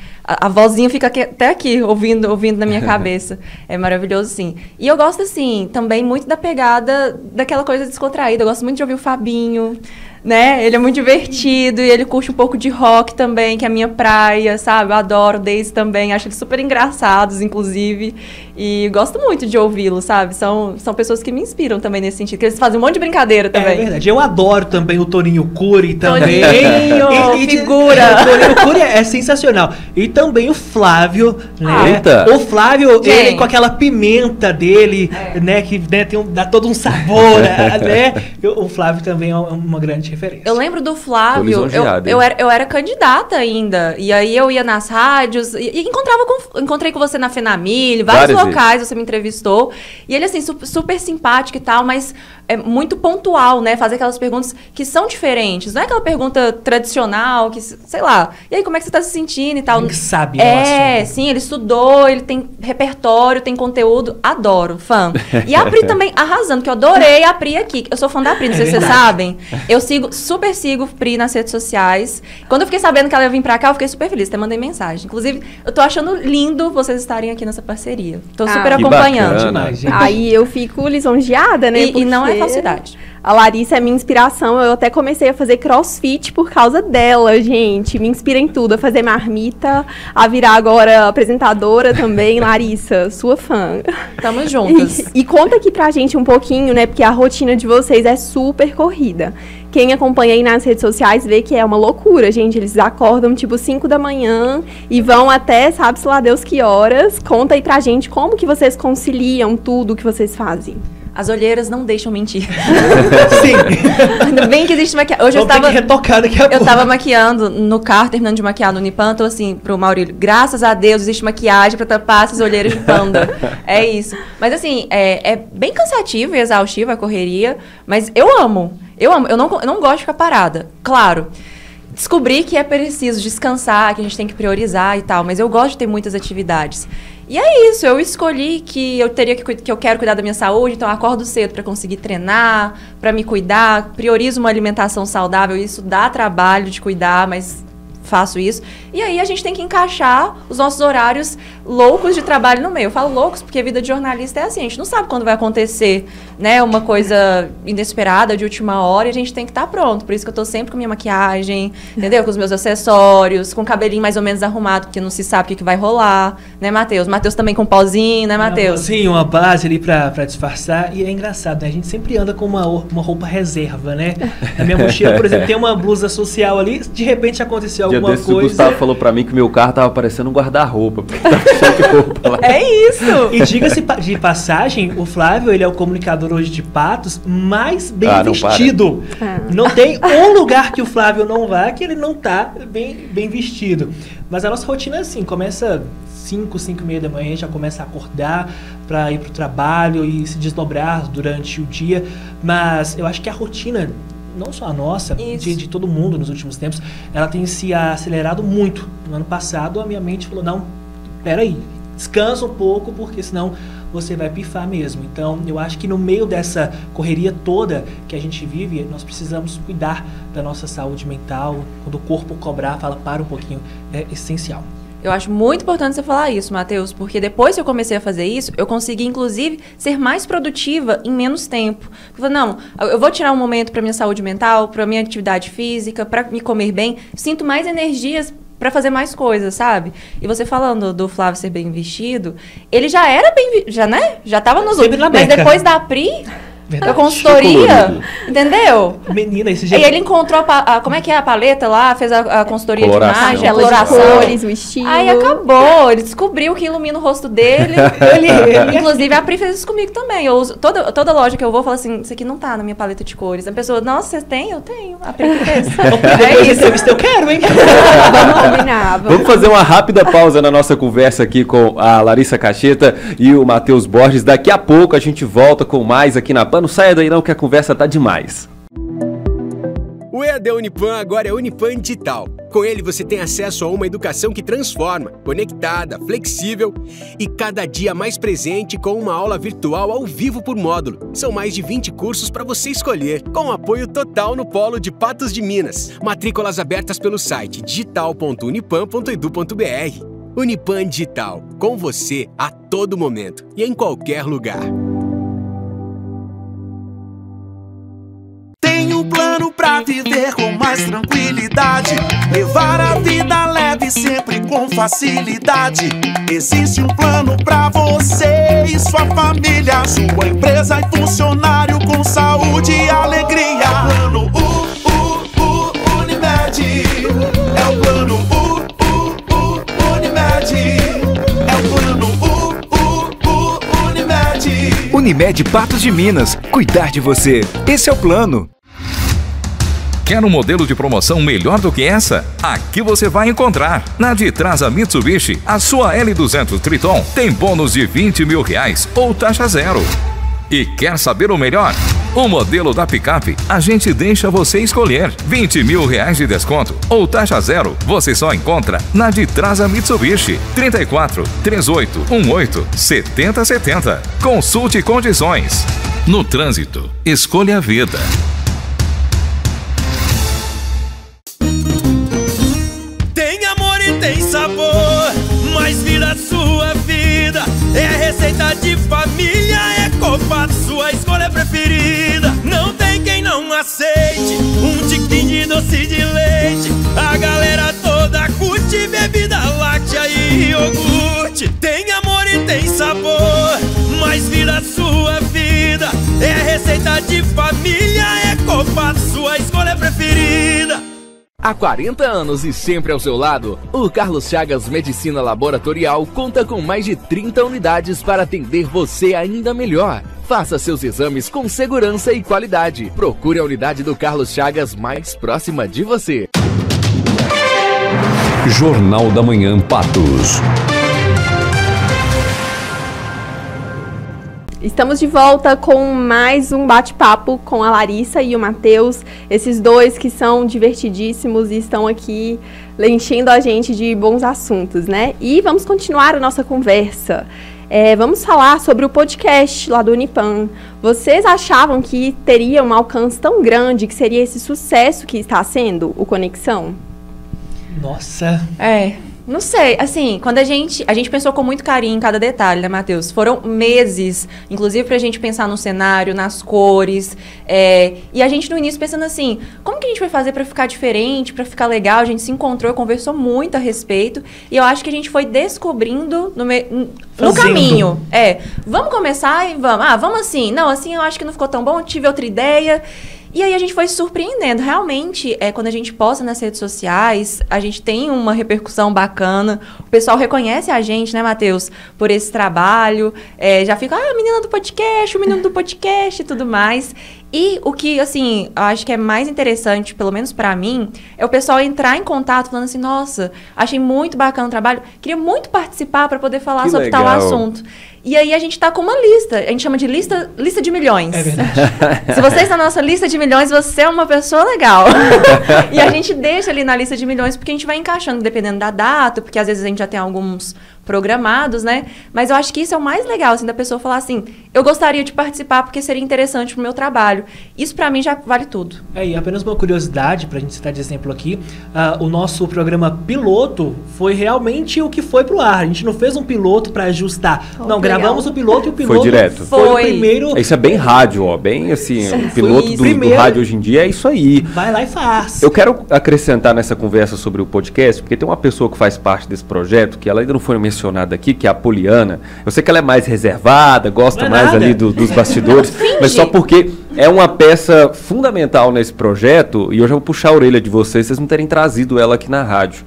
a vozinha fica até aqui, ouvindo na minha cabeça, é maravilhoso, sim. E eu gosto, assim, também muito da pegada daquela coisa descontraída, eu gosto muito de ouvir o Fabinho, né, ele é muito divertido e ele curte um pouco de rock também, que é a minha praia, sabe, eu adoro o Daisy também, acho eles super engraçados, inclusive, e gosto muito de ouvi-los, sabe, são pessoas que me inspiram também nesse sentido, que eles fazem um monte de brincadeira também. É verdade, eu adoro também o Toninho Cury também. Toninho, figura! O Toninho Cury é sensacional. E também o Flávio, né? Eita. O Flávio, ele com aquela pimenta dele, né, que né, dá todo um sabor, né? O Flávio também é uma grande referência. Eu lembro do Flávio, eu era candidata ainda, e aí eu ia nas rádios, e encontrei com você na Fenamilho, vários locais, você me entrevistou, e ele assim, super simpático e tal, mas é muito pontual, né, fazer aquelas perguntas que são diferentes, não é aquela pergunta tradicional, que, sei lá, e aí como é que você tá se sentindo e tal. Ele sabe, sim, ele estudou, ele tem repertório, tem conteúdo, adoro, fã. E a Pri também arrasando, que eu adorei a Pri aqui, eu sou fã da Pri, não sei se vocês sabem, eu super sigo Pri nas redes sociais. Quando eu fiquei sabendo que ela ia vir pra cá, eu fiquei super feliz, até mandei mensagem. Inclusive, eu tô achando lindo vocês estarem aqui nessa parceria. Tô super acompanhando. Aí eu fico lisonjeada, né? E não é falsidade. A Larissa é minha inspiração, eu até comecei a fazer crossfit por causa dela, gente. Me inspira em tudo, a fazer marmita, a virar agora apresentadora também. Larissa, sua fã. Tamo juntas. E conta aqui pra gente um pouquinho, né, porque a rotina de vocês é super corrida. Quem acompanha aí nas redes sociais vê que é uma loucura, gente. Eles acordam tipo 5 da manhã e vão até, sabe-se lá Deus que horas. Conta aí pra gente como que vocês conciliam tudo que vocês fazem. As olheiras não deixam mentir. Sim. Ainda bem que existe maquiagem. Hoje eu tava maquiando no carro, terminando de maquiar no Unipan, tô assim, pro Maurílio, graças a Deus existe maquiagem pra tampar essas olheiras de panda. É isso. Mas assim, é bem cansativo e exaustivo a correria, mas eu amo. Eu não gosto de ficar parada. Claro. descobri que é preciso descansar, que a gente tem que priorizar e tal, mas eu gosto de ter muitas atividades. E é isso, eu escolhi que eu quero cuidar da minha saúde, então eu acordo cedo para conseguir treinar, para me cuidar, priorizo uma alimentação saudável, isso dá trabalho de cuidar, mas faço isso. E aí a gente tem que encaixar os nossos horários loucos de trabalho no meio. Eu falo loucos porque a vida de jornalista é assim, a gente não sabe quando vai acontecer, né, uma coisa inesperada de última hora, e a gente tem que estar pronto. Por isso que eu tô sempre com minha maquiagem, entendeu? Com os meus acessórios, com o cabelinho mais ou menos arrumado, porque não se sabe o que vai rolar, né, Matheus? Matheus também com pauzinho, né, Matheus? Sim, uma base ali pra disfarçar. E é engraçado, né? A gente sempre anda com uma roupa reserva, né? Na minha mochila, por exemplo, tem uma blusa social ali, de repente aconteceu alguma coisa. O Gustavo falou pra mim que meu carro tava parecendo um guarda-roupa, porque tava cheio de roupa lá. É isso! E diga-se de passagem, o Flávio, ele é o comunicador hoje de Patos mais bem vestido. Não tem um lugar que o Flávio não vá que ele não tá bem vestido. Mas a nossa rotina é assim, começa 5h30 da manhã, já começa a acordar para ir pro trabalho e se desdobrar durante o dia. Mas eu acho que a rotina, não só a nossa, de todo mundo nos últimos tempos, ela tem se acelerado muito. No ano passado, a minha mente falou, não, peraí, descansa um pouco, porque senão você vai pifar mesmo. Então, eu acho que no meio dessa correria toda que a gente vive, nós precisamos cuidar da nossa saúde mental. Quando o corpo cobrar, fala, para um pouquinho, é essencial. Eu acho muito importante você falar isso, Matheus, porque depois que eu comecei a fazer isso, eu consegui, inclusive, ser mais produtiva em menos tempo. Eu falei, não, eu vou tirar um momento para minha saúde mental, para minha atividade física, para me comer bem. Sinto mais energias para fazer mais coisas, sabe? E você falando do Flávio ser bem vestido, ele já era bem, já tava nos outros, mas depois da Pri, da consultoria, entendeu? Menina, esse jeito. E ele encontrou como é que é a paleta lá, fez a consultoria de imagem, a coloração, cores, o estilo. Aí acabou, ele descobriu que ilumina o rosto dele. Inclusive, a Pri fez isso comigo também. Eu uso, toda loja que eu vou, fala assim, isso aqui não tá na minha paleta de cores. A pessoa, nossa, você tem? Eu tenho. A Pri que fez. É isso. Eu quero, hein? Vamos combinar. Vamos fazer uma rápida pausa na nossa conversa aqui com a Larissa Cacheta e o Matheus Borges. Daqui a pouco a gente volta com mais aqui na Não saia daí não, que a conversa tá demais. O EAD Unipan agora é Unipan Digital. Com ele você tem acesso a uma educação que transforma, conectada, flexível e cada dia mais presente com uma aula virtual ao vivo por módulo. São mais de 20 cursos para você escolher, com apoio total no Polo de Patos de Minas. Matrículas abertas pelo site digital.unipan.edu.br. Unipan Digital, com você a todo momento e em qualquer lugar. Tenho um plano pra viver com mais tranquilidade, levar a vida leve sempre com facilidade. Existe um plano pra você e sua família, sua empresa e funcionário com saúde e alegria. É o plano Unimed. É o plano Unimed. É o plano Unimed. Unimed Patos de Minas. Cuidar de você. Esse é o plano. Quer um modelo de promoção melhor do que essa? Aqui você vai encontrar. Na de Trasa Mitsubishi, a sua L200 Triton tem bônus de R$20 mil ou taxa zero. E quer saber o melhor? O modelo da picape a gente deixa você escolher. R$20 mil de desconto ou taxa zero você só encontra na de Trasa Mitsubishi. 34 38 18 70 70. Consulte condições. No trânsito, escolha a vida. Tem sabor, mas vira sua vida. É a receita de família, é Copa, sua escolha preferida. Não tem quem não aceite um tiquinho de doce de leite. A galera toda curte bebida láctea e iogurte. Tem amor e tem sabor, mas vira sua vida. É a receita de família, é Copa, sua escolha preferida. Há 40 anos e sempre ao seu lado, o Carlos Chagas Medicina Laboratorial conta com mais de 30 unidades para atender você ainda melhor. Faça seus exames com segurança e qualidade. Procure a unidade do Carlos Chagas mais próxima de você. Jornal da Manhã Patos. Estamos de volta com mais um bate-papo com a Larissa e o Matheus, esses dois que são divertidíssimos e estão aqui enchendo a gente de bons assuntos, né? E vamos continuar a nossa conversa. Vamos falar sobre o podcast lá do Unipan. Vocês achavam que teria um alcance tão grande, que seria esse sucesso que está sendo o Conexão? Nossa! Não sei, assim, quando a gente pensou com muito carinho em cada detalhe, né, Matheus? Foram meses, inclusive pra gente pensar no cenário, nas cores, e a gente no início pensando assim, como que a gente vai fazer pra ficar diferente, pra ficar legal? A gente se encontrou, conversou muito a respeito, e eu acho que a gente foi descobrindo no caminho. Vamos começar e vamos. Vamos assim. Não, assim eu acho que não ficou tão bom, tive outra ideia. E aí a gente foi se surpreendendo. Realmente, quando a gente posta nas redes sociais, a gente tem uma repercussão bacana. O pessoal reconhece a gente, né, Matheus, por esse trabalho. Já fica, a menina do podcast, o menino do podcast e tudo mais. E o que, assim, eu acho que é mais interessante, pelo menos pra mim, é o pessoal entrar em contato falando assim, nossa, achei muito bacana o trabalho, queria muito participar para poder falar sobre tal assunto. E aí a gente tá com uma lista, a gente chama de lista de milhões. É verdade. Se você está na nossa lista de milhões, você é uma pessoa legal. E a gente deixa ali na lista de milhões porque a gente vai encaixando dependendo da data, porque às vezes a gente já tem alguns programados, né? Mas eu acho que isso é o mais legal, assim, da pessoa falar assim, eu gostaria de participar porque seria interessante pro meu trabalho. Isso pra mim já vale tudo. E apenas uma curiosidade, pra gente citar de exemplo aqui, o nosso programa piloto foi realmente o que foi pro ar. A gente não fez um piloto pra ajustar. Não, gravamos o piloto e o piloto foi direto. Foi o primeiro... Isso é bem rádio, ó, bem assim, o piloto do rádio hoje em dia é isso aí. Vai lá e faz. Eu quero acrescentar nessa conversa sobre o podcast, porque tem uma pessoa que faz parte desse projeto, que ela ainda não foi mencionada aqui, que é a Poliana. Eu sei que ela é mais reservada, gosta mais ali dos bastidores, mas só porque é uma peça fundamental nesse projeto, e eu já vou puxar a orelha de vocês não terem trazido ela aqui na rádio.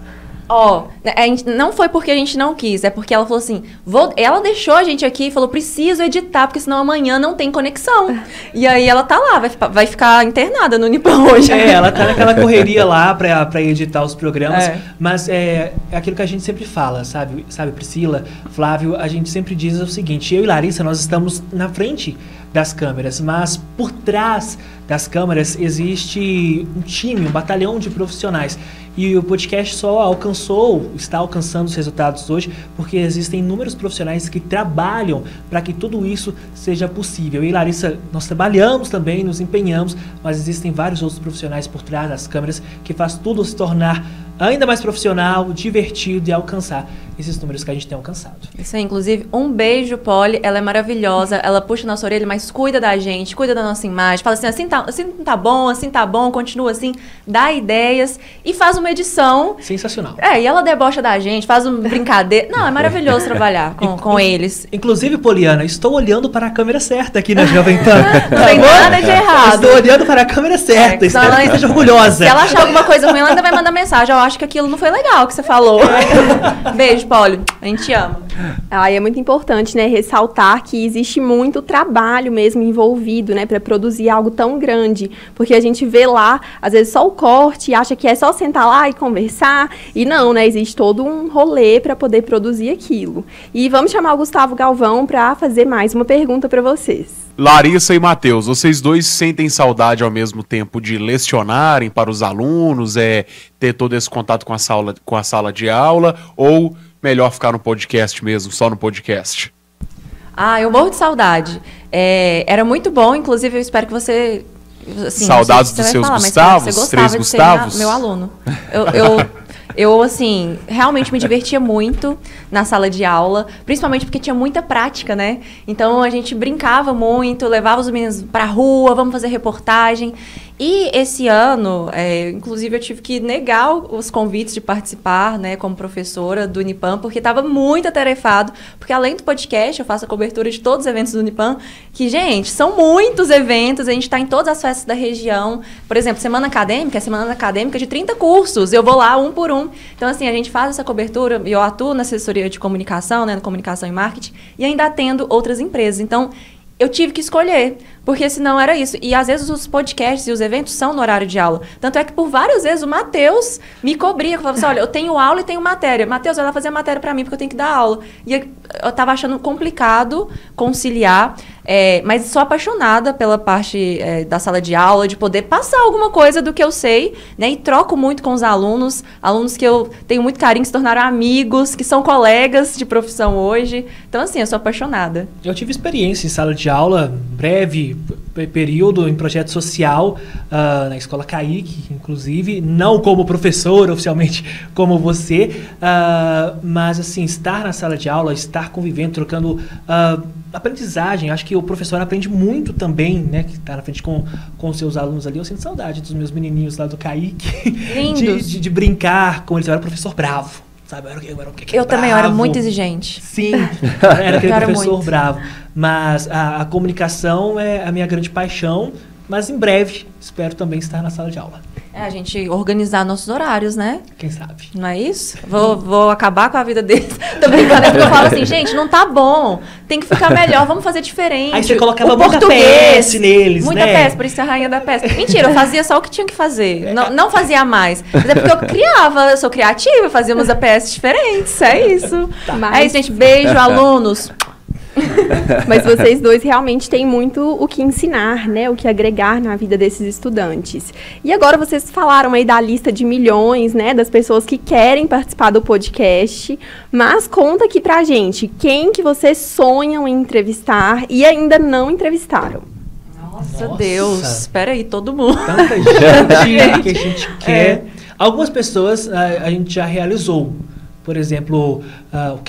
Não foi porque a gente não quis, é porque ela falou assim, ela deixou a gente aqui e falou, preciso editar, porque senão amanhã não tem conexão. E aí ela tá lá, vai ficar internada no Unipan hoje. Ela tá naquela correria lá pra editar os programas, mas é aquilo que a gente sempre fala, sabe, Priscila, Flávio, a gente sempre diz o seguinte, eu e Larissa, nós estamos na frente das câmeras, mas por trás das câmeras existe um time, um batalhão de profissionais. E o podcast só está alcançando os resultados hoje, porque existem inúmeros profissionais que trabalham para que tudo isso seja possível. E Larissa, nós trabalhamos também, nos empenhamos, mas existem vários outros profissionais por trás das câmeras que faz tudo se tornar ainda mais profissional, divertido e alcançar esses números que a gente tem alcançado. Isso aí, inclusive, um beijo, Polly, ela é maravilhosa, ela puxa nossa orelha, mas cuida da gente, cuida da nossa imagem, fala assim não tá bom, continua assim, dá ideias e faz uma edição. Sensacional. E ela debocha da gente, faz uma brincadeira. Não, é maravilhoso trabalhar com eles. Inclusive, Poliana, estou olhando para a câmera certa aqui na Jovem Pan. Não tem nada de errado. Estou olhando para a câmera certa, espero que esteja orgulhosa. Se ela achar alguma coisa ruim, ela ainda vai mandar mensagem, eu acho que aquilo não foi legal que você falou. Beijo, Polly, a gente ama. É muito importante, né, ressaltar que existe muito trabalho mesmo envolvido, né, para produzir algo tão grande, porque a gente vê lá, às vezes só o corte, acha que é só sentar lá e conversar, e não, né, existe todo um rolê para poder produzir aquilo. E vamos chamar o Gustavo Galvão para fazer mais uma pergunta para vocês. Larissa e Matheus, vocês dois sentem saudade ao mesmo tempo de lecionarem para os alunos, ter todo esse contato com a sala de aula, ou melhor ficar no podcast mesmo, só no podcast? Eu morro de saudade. Era muito bom, inclusive eu espero que você... Assim, saudades dos seus Gustavos, você 3 Gustavos? Meu aluno. Eu, assim, realmente me divertia muito na sala de aula, principalmente porque tinha muita prática, né? Então, a gente brincava muito, levava os meninos pra rua, vamos fazer reportagem. E esse ano, inclusive, eu tive que negar os convites de participar, né, como professora do Unipan, porque estava muito atarefado, porque além do podcast, eu faço a cobertura de todos os eventos do Unipan, que, gente, são muitos eventos, a gente está em todas as festas da região. Por exemplo, semana acadêmica de 30 cursos, eu vou lá um por um. Então, assim, a gente faz essa cobertura, eu atuo na assessoria de comunicação, né, na comunicação e marketing, e ainda atendo outras empresas. Então, eu tive que escolher, porque senão era isso. E às vezes os podcasts e os eventos são no horário de aula. Tanto é que por várias vezes o Matheus me cobria, falava assim, olha, eu tenho aula e tenho matéria. Matheus, vai lá fazer a matéria para mim, porque eu tenho que dar aula. E eu tava achando complicado conciliar. Mas sou apaixonada pela parte da sala de aula, de poder passar alguma coisa do que eu sei, né? E troco muito com os alunos que eu tenho muito carinho, que se tornaram amigos, que são colegas de profissão hoje. Então, assim, eu sou apaixonada. Eu tive experiência em sala de aula, breve período em projeto social, na Escola Kaique, inclusive, não como professor, oficialmente, como você, mas, assim, estar na sala de aula, estar convivendo, trocando aprendizagem. Acho que o professor aprende muito também, né, que está na frente com os seus alunos ali. Eu sinto saudade dos meus menininhos lá do Kaique. Lindos. de brincar com eles. Eu era professor bravo, sabe? Eu também, eu era muito exigente. Sim, era aquele professor muito bravo. Mas a comunicação é a minha grande paixão, mas em breve espero também estar na sala de aula. A gente organizar nossos horários, né? Quem sabe? Não é isso? Vou acabar com a vida deles. Tô brincando, porque eu falo assim, gente, não tá bom. Tem que ficar melhor, vamos fazer diferente. Aí você colocava muita PS neles, muita né? PS, por isso é a rainha da PS. Mentira, eu fazia só o que tinha que fazer. Não fazia mais. Mas é porque eu criava, eu sou criativa, fazíamos a PS diferentes, é isso. Tá. É isso, gente. Beijo, alunos. Mas vocês dois realmente têm muito o que ensinar, né? O que agregar na vida desses estudantes. E agora vocês falaram aí da lista de milhões, né? Das pessoas que querem participar do podcast. Mas conta aqui pra gente, quem que vocês sonham em entrevistar e ainda não entrevistaram? Nossa. Deus, espera aí, todo mundo. Tanta gente que a gente quer. Algumas pessoas a gente já realizou. Por exemplo, o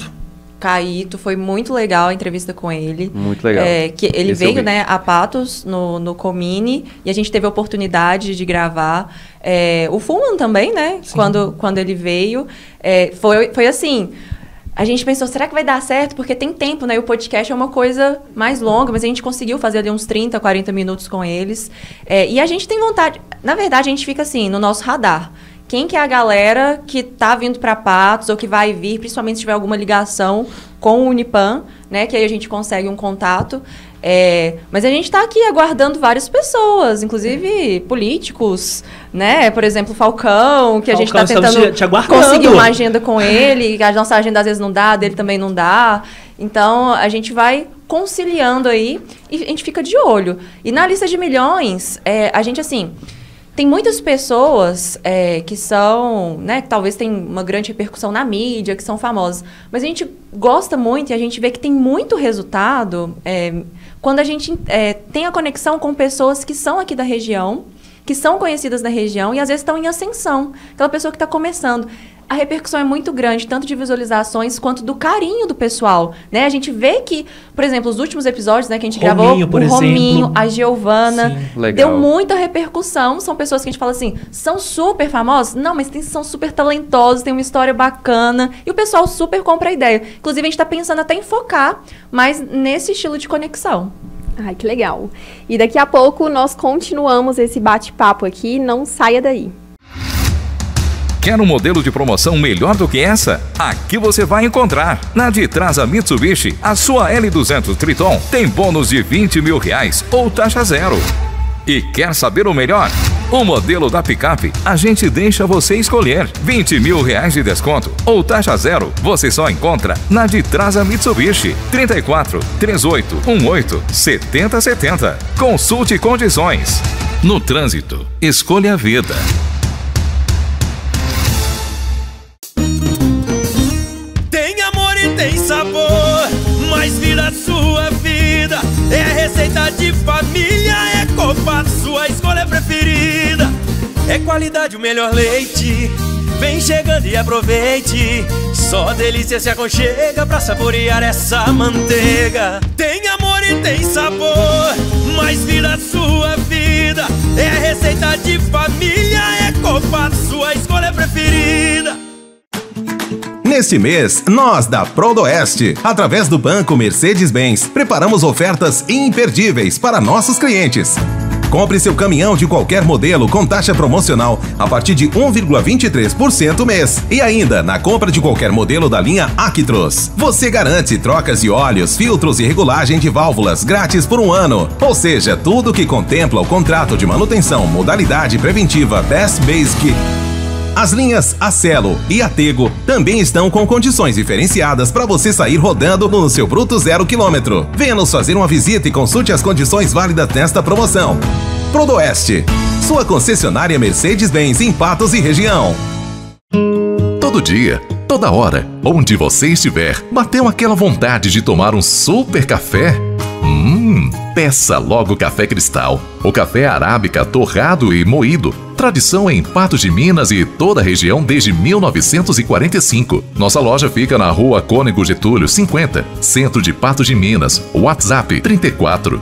Caíto, foi muito legal a entrevista com ele. Muito legal. Que ele veio, né, a Patos, no Comini, e a gente teve a oportunidade de gravar. O Fullman também, né, quando ele veio. Foi assim, a gente pensou, será que vai dar certo? Porque tem tempo, né, e o podcast é uma coisa mais longa, mas a gente conseguiu fazer ali uns 30, 40 minutos com eles. E a gente tem vontade, na verdade, a gente fica assim, no nosso radar. Quem que é a galera que está vindo para Patos ou que vai vir, principalmente se tiver alguma ligação com o Unipan, né? Que aí a gente consegue um contato. Mas a gente está aqui aguardando várias pessoas, inclusive políticos, né? Por exemplo, Falcão, que a gente está tentando conseguir uma agenda com ele, que a nossa agenda às vezes não dá, dele também não dá. Então, a gente vai conciliando aí e a gente fica de olho. E na lista de milhões, a gente, assim... Tem muitas pessoas que são, né, que talvez tenham uma grande repercussão na mídia, que são famosas. Mas a gente gosta muito e a gente vê que tem muito resultado quando a gente tem a conexão com pessoas que são aqui da região, que são conhecidas da região e às vezes estão em ascensão. Aquela pessoa que está começando. A repercussão é muito grande, tanto de visualizações quanto do carinho do pessoal, né? A gente vê que, por exemplo, os últimos episódios, né, que a gente gravou, o Rominho, a Giovana, deu muita repercussão. São pessoas que a gente fala assim, são super famosos? Não, mas são super talentosos, tem uma história bacana. E o pessoal super compra a ideia. Inclusive, a gente está pensando até em focar mais nesse estilo de conexão. Ai, que legal. E daqui a pouco nós continuamos esse bate-papo aqui, não saia daí. Quer um modelo de promoção melhor do que essa? Aqui você vai encontrar. Na de Trasa Mitsubishi, a sua L200 Triton tem bônus de R$20 mil ou taxa zero. E quer saber o melhor? O modelo da picape, a gente deixa você escolher. R$20 mil de desconto ou taxa zero, você só encontra na de Trasa Mitsubishi. 34 38 18 70 70. Consulte condições. No trânsito, escolha a vida. Tem sabor, mas vira sua vida. É a receita de família, é Copa, sua escolha preferida. É qualidade, o melhor leite. Vem chegando e aproveite. Só delícia se aconchega pra saborear essa manteiga. Tem amor e tem sabor, mas vira sua vida. É a receita de família, é Copa, sua escolha preferida. Neste mês, nós da Prodoeste, através do Banco Mercedes-Benz, preparamos ofertas imperdíveis para nossos clientes. Compre seu caminhão de qualquer modelo com taxa promocional a partir de 1,23% mês. E ainda, na compra de qualquer modelo da linha Actros, você garante trocas de óleos, filtros e regulagem de válvulas grátis por 1 ano. Ou seja, tudo que contempla o contrato de manutenção, modalidade preventiva Best Basic. As linhas Acelo e Atego também estão com condições diferenciadas para você sair rodando no seu bruto 0 km. Venha nos fazer uma visita e consulte as condições válidas nesta promoção. Prodoeste, sua concessionária Mercedes-Benz em Patos e região. Todo dia, toda hora, onde você estiver, bateu aquela vontade de tomar um super café? Peça logo Café Cristal. O café arábica torrado e moído. Tradição em Patos de Minas e toda a região desde 1945. Nossa loja fica na Rua Cônego Getúlio 50, centro de Patos de Minas. WhatsApp 34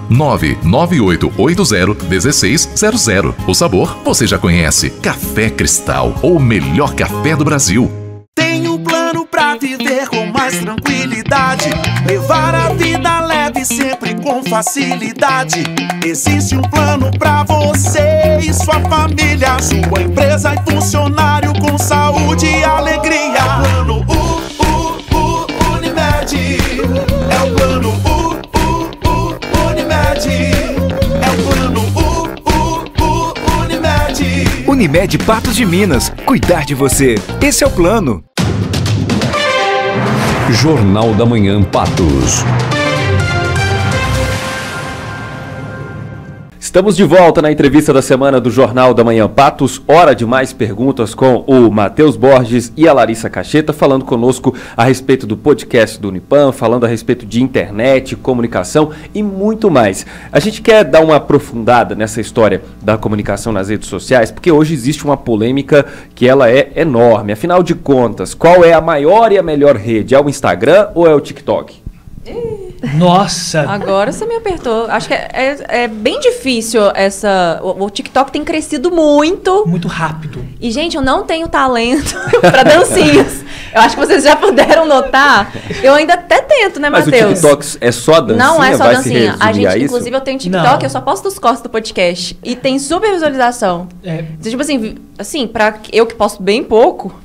99880 1600. O sabor você já conhece. Café Cristal, o melhor café do Brasil. Tem um plano pra viver com mais tranquilidade, levar a vida leve sempre com facilidade. Existe um plano pra você e sua família, sua empresa e funcionário com saúde e alegria. É o plano Unimed. É o plano Unimed. É o plano Unimed. Unimed Patos de Minas. Cuidar de você. Esse é o plano. Jornal da Manhã Patos. Estamos de volta na entrevista da semana do Jornal da Manhã Patos. Hora de mais perguntas com o Matheus Borges e a Larissa Cacheta, falando conosco a respeito do podcast do Unipan, falando a respeito de internet, comunicação e muito mais. A gente quer dar uma aprofundada nessa história da comunicação nas redes sociais, porque hoje existe uma polêmica que ela é enorme. Afinal de contas, qual é a maior e a melhor rede? É o Instagram ou é o TikTok? Nossa! Agora você me apertou. Acho que é bem difícil essa... O TikTok tem crescido muito. Muito rápido. E, gente, eu não tenho talento pra dancinhas. Eu acho que vocês já puderam notar. Eu ainda até tento, né, Matheus? Mas o TikTok é só dancinha? Não é só vai dancinha. A gente, inclusive, eu tenho TikTok, eu só posto os cortes do podcast. E tem super visualização. Então, tipo assim, pra eu que posto bem pouco,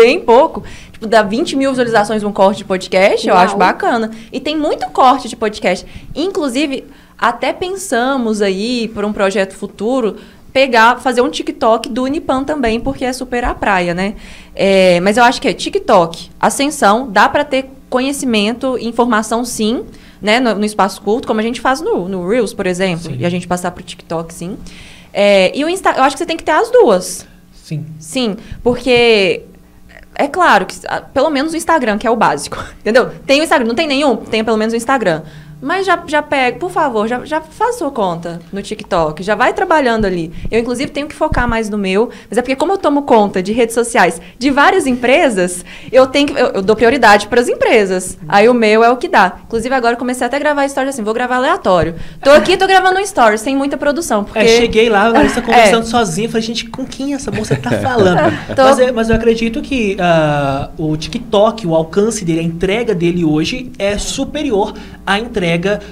tipo, dá 20 mil visualizações um corte de podcast, eu acho bacana. E tem muito corte de podcast. Inclusive, até pensamos aí, por um projeto futuro, fazer um TikTok do Unipan também, porque é super a praia, né? Mas eu acho que é TikTok, ascensão, dá para ter conhecimento e informação sim, né? No espaço culto, como a gente faz no Reels, por exemplo. Sim. E a gente passar pro TikTok, sim. E o Insta, eu acho que você tem que ter as duas. Sim. Sim, porque... É claro que, pelo menos o Instagram, que é o básico, entendeu? Tem o Instagram, não tem nenhum? Tenha pelo menos o Instagram. Mas já pega, por favor, já faz sua conta no TikTok, já vai trabalhando ali. Eu, inclusive, tenho que focar mais no meu, mas é porque como eu tomo conta de redes sociais de várias empresas, eu dou prioridade para as empresas. Aí o meu é o que dá. Inclusive, agora eu comecei até a gravar stories assim, vou gravar aleatório. Tô gravando um stories, sem muita produção, porque... cheguei lá, a Larissa conversando sozinha, falei, gente, com quem essa moça tá falando? Mas eu acredito que o TikTok, o alcance dele, a entrega dele hoje é superior à entrega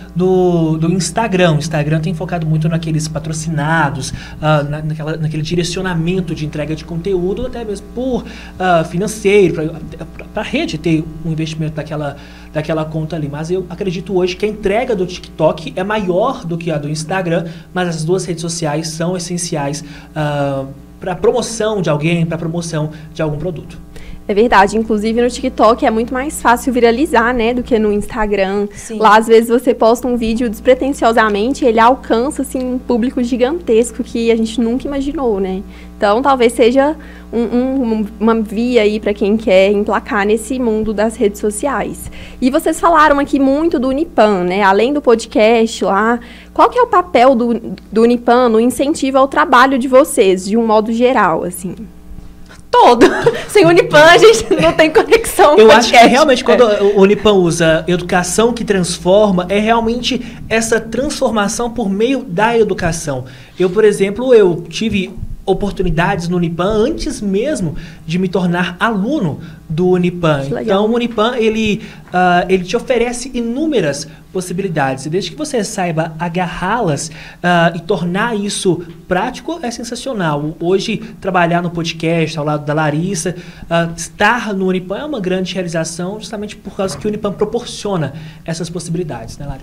do Instagram. O Instagram tem focado muito naqueles patrocinados, naquele direcionamento de entrega de conteúdo, até mesmo por financeiro, para a rede ter um investimento daquela conta ali. Mas eu acredito hoje que a entrega do TikTok é maior do que a do Instagram, mas as duas redes sociais são essenciais para a promoção de alguém, para a promoção de algum produto. É verdade, inclusive no TikTok é muito mais fácil viralizar, né, do que no Instagram. Sim. Lá, às vezes, você posta um vídeo despretensiosamente, ele alcança, assim, um público gigantesco que a gente nunca imaginou, né? Então, talvez seja uma via aí para quem quer emplacar nesse mundo das redes sociais. E vocês falaram aqui muito do Unipan, né? Além do podcast lá, qual que é o papel do Unipan no incentivo ao trabalho de vocês, de um modo geral, assim? Todo. Sem Unipan, a gente não tem conexão. Eu acho que realmente quando o Unipan usa educação que transforma, é realmente essa transformação por meio da educação. Eu, por exemplo, eu tive oportunidades no Unipan antes mesmo de me tornar aluno do Unipan. Então, o Unipan, ele te oferece inúmeras possibilidades. E desde que você saiba agarrá-las e tornar isso prático, é sensacional. Hoje, trabalhar no podcast ao lado da Larissa, estar no Unipan é uma grande realização, justamente por causa que o Unipan proporciona essas possibilidades, né, Larissa?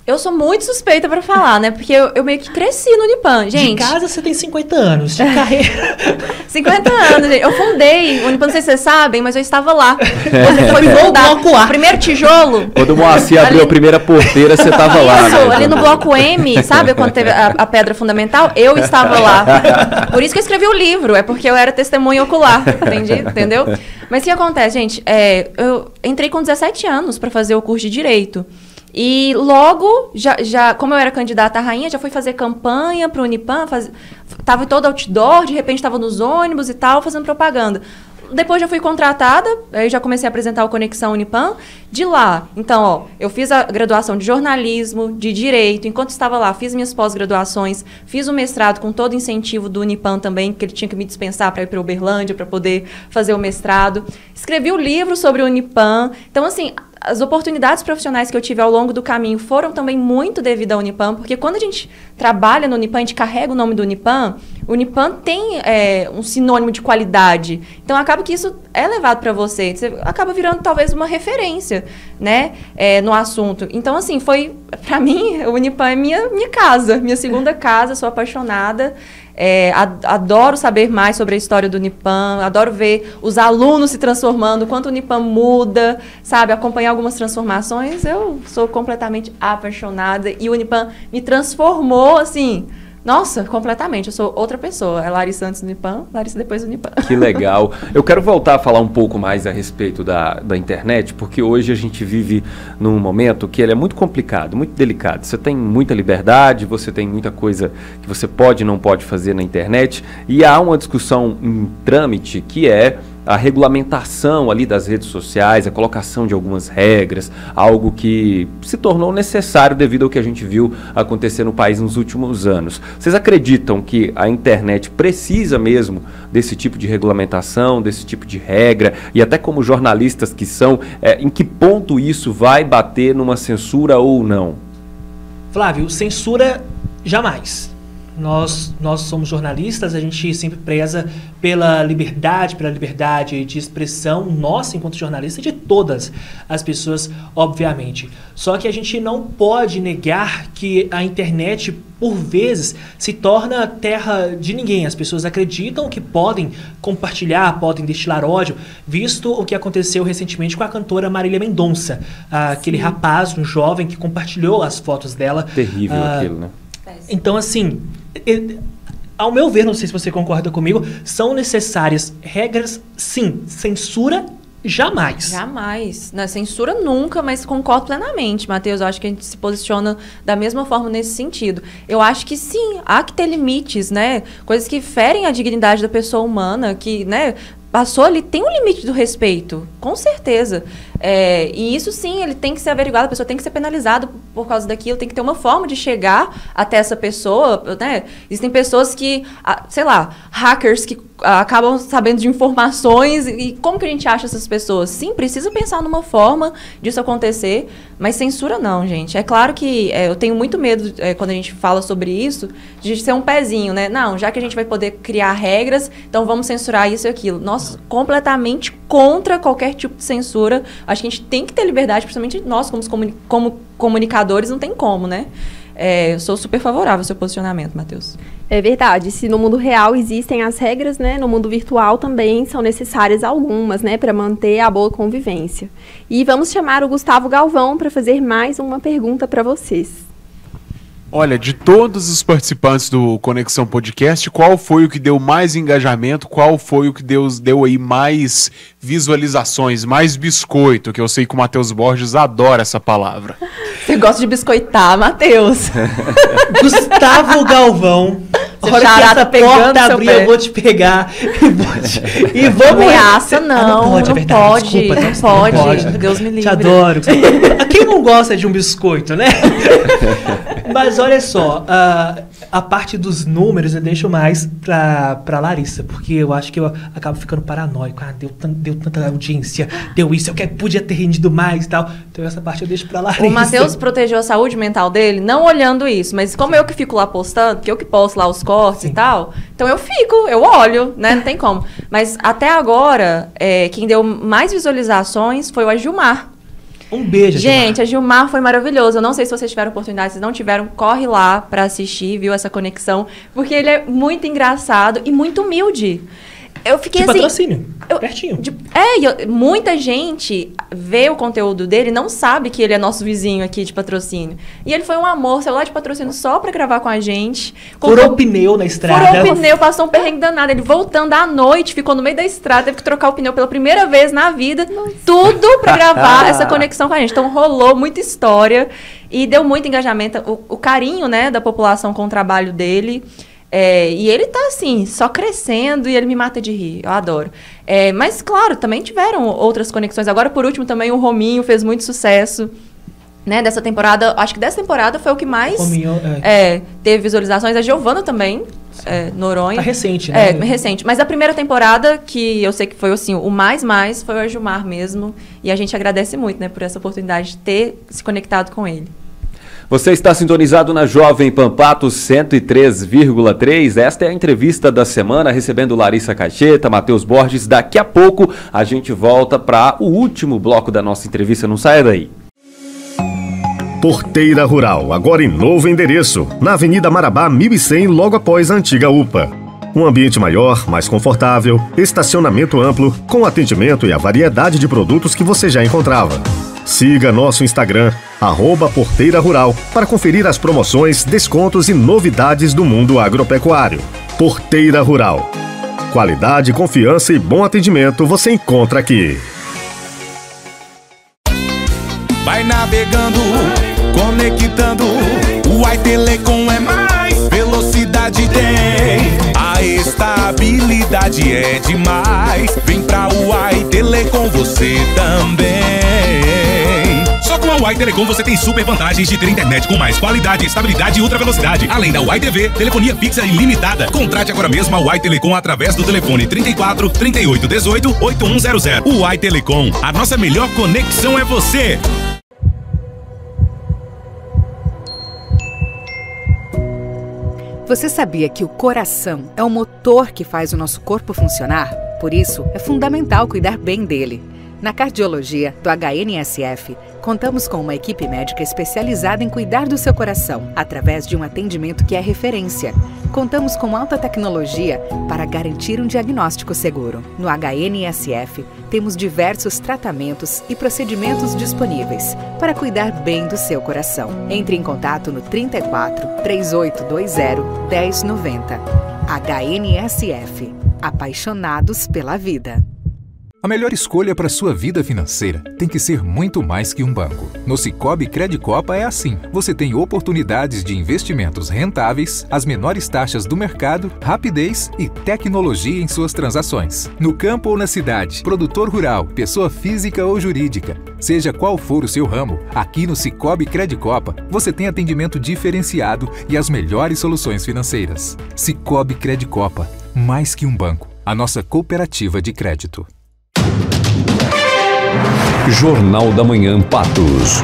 Eu sou muito suspeita pra falar, né? Porque eu meio que cresci no Unipan, gente. De casa você tem 50 anos, de carreira... 50 anos, gente. Eu fundei o Unipan, não sei se vocês sabem, mas eu estava lá. Quando foi fundado, o primeiro tijolo... Quando o Moacir abriu a primeira porteira, você estava lá, isso, né? ali no bloco M, sabe? Quando teve a pedra fundamental, eu estava lá. Por isso que eu escrevi o livro, é porque eu era testemunha ocular, entendeu? Mas o que acontece, gente? Eu entrei com 17 anos para fazer o curso de Direito. E logo, como eu era candidata à rainha, já fui fazer campanha para o Unipan, estava em todo outdoor, de repente estava nos ônibus e tal, fazendo propaganda. Depois já fui contratada, aí já comecei a apresentar o Conexão Unipan. De lá, então, eu fiz a graduação de jornalismo, de direito. Enquanto estava lá, fiz minhas pós-graduações, fiz o mestrado com todo incentivo do Unipan também, porque ele tinha que me dispensar para ir para Uberlândia, para poder fazer o mestrado. Escrevi o livro sobre o Unipan. Então, assim, as oportunidades profissionais que eu tive ao longo do caminho foram também muito devido ao Unipan, porque quando a gente trabalha no Unipan, a gente carrega o nome do Unipan, o Unipan tem um sinônimo de qualidade. Então, acaba que isso é levado para você. Você acaba virando, talvez, uma referência, né, no assunto. Então, assim, para mim, o Unipan é minha casa, minha segunda casa, sou apaixonada. Adoro saber mais sobre a história do Unipan, adoro ver os alunos se transformando, quanto o Unipan muda, sabe, acompanhar algumas transformações. Eu sou completamente apaixonada e o Unipan me transformou, assim, nossa, completamente. Eu sou outra pessoa. É Larissa antes do Unipan, Larissa depois do Unipan. Que legal. Eu quero voltar a falar um pouco mais a respeito da internet, porque hoje a gente vive num momento que ele é muito complicado, muito delicado. Você tem muita liberdade, você tem muita coisa que você pode e não pode fazer na internet, e há uma discussão em trâmite que é a regulamentação ali das redes sociais, a colocação de algumas regras, algo que se tornou necessário devido ao que a gente viu acontecer no país nos últimos anos. Vocês acreditam que a internet precisa mesmo desse tipo de regulamentação, desse tipo de regra, e até como jornalistas que são, em que ponto isso vai bater numa censura ou não? Flávio, censura jamais. Nós somos jornalistas, a gente sempre preza pela liberdade de expressão nossa enquanto jornalista e de todas as pessoas, obviamente. Só que a gente não pode negar que a internet, por vezes, se torna terra de ninguém. As pessoas acreditam que podem compartilhar, podem destilar ódio, visto o que aconteceu recentemente com a cantora Marília Mendonça. Aquele rapaz, um jovem, que compartilhou as fotos dela. Terrível aquilo, né? Então, assim, ao meu ver, não sei se você concorda comigo, são necessárias regras, sim. Censura, jamais. Jamais. Não, censura nunca, mas concordo plenamente, Matheus. Eu acho que a gente se posiciona da mesma forma nesse sentido. Eu acho que sim, há que ter limites, né? Coisas que ferem a dignidade da pessoa humana, que, né, passou ali, tem um limite do respeito, com certeza. E isso sim, ele tem que ser averiguado, a pessoa tem que ser penalizada por causa daquilo, tem que ter uma forma de chegar até essa pessoa, né? Existem pessoas que, sei lá, hackers que acabam sabendo de informações, e como que a gente acha essas pessoas? Sim, precisa pensar numa forma disso acontecer, mas censura não, gente. É claro que eu tenho muito medo, quando a gente fala sobre isso, de ser um pezinho, né? Não, já que a gente vai poder criar regras, então vamos censurar isso e aquilo. Nós, completamente contra qualquer tipo de censura. Acho que a gente tem que ter liberdade, principalmente nós, como comunicadores, não tem como, né? Eu sou super favorável ao seu posicionamento, Matheus. É verdade. Se no mundo real existem as regras, né, no mundo virtual também são necessárias algumas, né, para manter a boa convivência. E vamos chamar o Gustavo Galvão para fazer mais uma pergunta para vocês. Olha, de todos os participantes do Conexão Podcast, qual foi o que deu mais engajamento? Qual foi o que deu aí mais visualizações, mais biscoito? Que eu sei que o Matheus Borges adora essa palavra. Você gosta de biscoitar, Matheus. Gustavo Galvão. A hora que essa porta abrir, eu vou te pegar e vou ameaça, não pode, é verdade. Pode, Desculpa, não pode. Deus me livre. Te adoro. Quem não gosta de um biscoito, né? Mas olha só, a parte dos números eu deixo mais pra Larissa, porque eu acho que eu acabo ficando paranoico. Deu tanta audiência, deu isso, podia ter rendido mais e tal. Então essa parte eu deixo pra Larissa. O Matheus protegeu a saúde mental dele, não olhando isso, mas como eu que fico lá postando, que eu que posto lá os cortes e tal, então eu olho, né? Não tem como. Mas até agora, quem deu mais visualizações foi o Agilmar. Um beijo, gente. A Gilmar foi maravilhoso. Eu não sei se vocês tiveram oportunidade, se não tiveram, corre lá pra assistir, viu essa conexão, porque ele é muito engraçado e muito humilde. Eu fiquei de assim... patrocínio, pertinho. Muita gente vê o conteúdo dele e não sabe que ele é nosso vizinho aqui de patrocínio. E ele foi um amor, saiu lá de patrocínio só pra gravar com a gente. Furou o pneu na estrada. Furou o pneu, passou um perrengue danado. Ele voltando à noite, ficou no meio da estrada, teve que trocar o pneu pela primeira vez na vida. Tudo pra gravar essa conexão com a gente. Então rolou muita história e deu muito engajamento. O carinho, né, da população com o trabalho dele. E ele tá assim, só crescendo e ele me mata de rir, eu adoro. Mas claro, também tiveram outras conexões. Agora, por último, também o Rominho fez muito sucesso, né, dessa temporada. Acho que dessa temporada foi o que mais teve visualizações. A Giovana também, Noronha. Tá recente, né? Recente. Mas a primeira temporada, que eu sei que foi assim, o mais, foi o Gilmar mesmo. E a gente agradece muito, né, por essa oportunidade de ter se conectado com ele. Você está sintonizado na Jovem Pan Patos 103,3. Esta é a entrevista da semana, recebendo Larissa Caixeta, Matheus Borges. Daqui a pouco a gente volta para o último bloco da nossa entrevista. Não saia daí. Porteira Rural, agora em novo endereço, na Avenida Marabá 1100, logo após a antiga UPA. Um ambiente maior, mais confortável, estacionamento amplo, com atendimento e a variedade de produtos que você já encontrava. Siga nosso Instagram, @Porteira Rural, para conferir as promoções, descontos e novidades do mundo agropecuário. Porteira Rural. Qualidade, confiança e bom atendimento você encontra aqui. Vai navegando, conectando, o Oi Telecom é mais velocidade tem, a estabilidade é demais. Vem pra Oi Telecom você também. Só com a Oi Telecom você tem super vantagens de ter internet com mais qualidade, estabilidade e ultra velocidade. Além da Oi TV, telefonia fixa ilimitada. Contrate agora mesmo a Oi Telecom através do telefone 34 38 18 8100. O Oi Telecom, a nossa melhor conexão é você. Você sabia que o coração é o motor que faz o nosso corpo funcionar? Por isso, é fundamental cuidar bem dele. Na cardiologia do HNSF, contamos com uma equipe médica especializada em cuidar do seu coração, através de um atendimento que é referência. Contamos com alta tecnologia para garantir um diagnóstico seguro. No HNSF, temos diversos tratamentos e procedimentos disponíveis para cuidar bem do seu coração. Entre em contato no 34 3820 1090. HNSF, apaixonados pela vida. A melhor escolha para sua vida financeira tem que ser muito mais que um banco. No Sicoob Credicopa é assim. Você tem oportunidades de investimentos rentáveis, as menores taxas do mercado, rapidez e tecnologia em suas transações. No campo ou na cidade, produtor rural, pessoa física ou jurídica, seja qual for o seu ramo, aqui no Sicoob Credicopa você tem atendimento diferenciado e as melhores soluções financeiras. Sicoob Credicopa, mais que um banco, a nossa cooperativa de crédito. Jornal da Manhã Patos.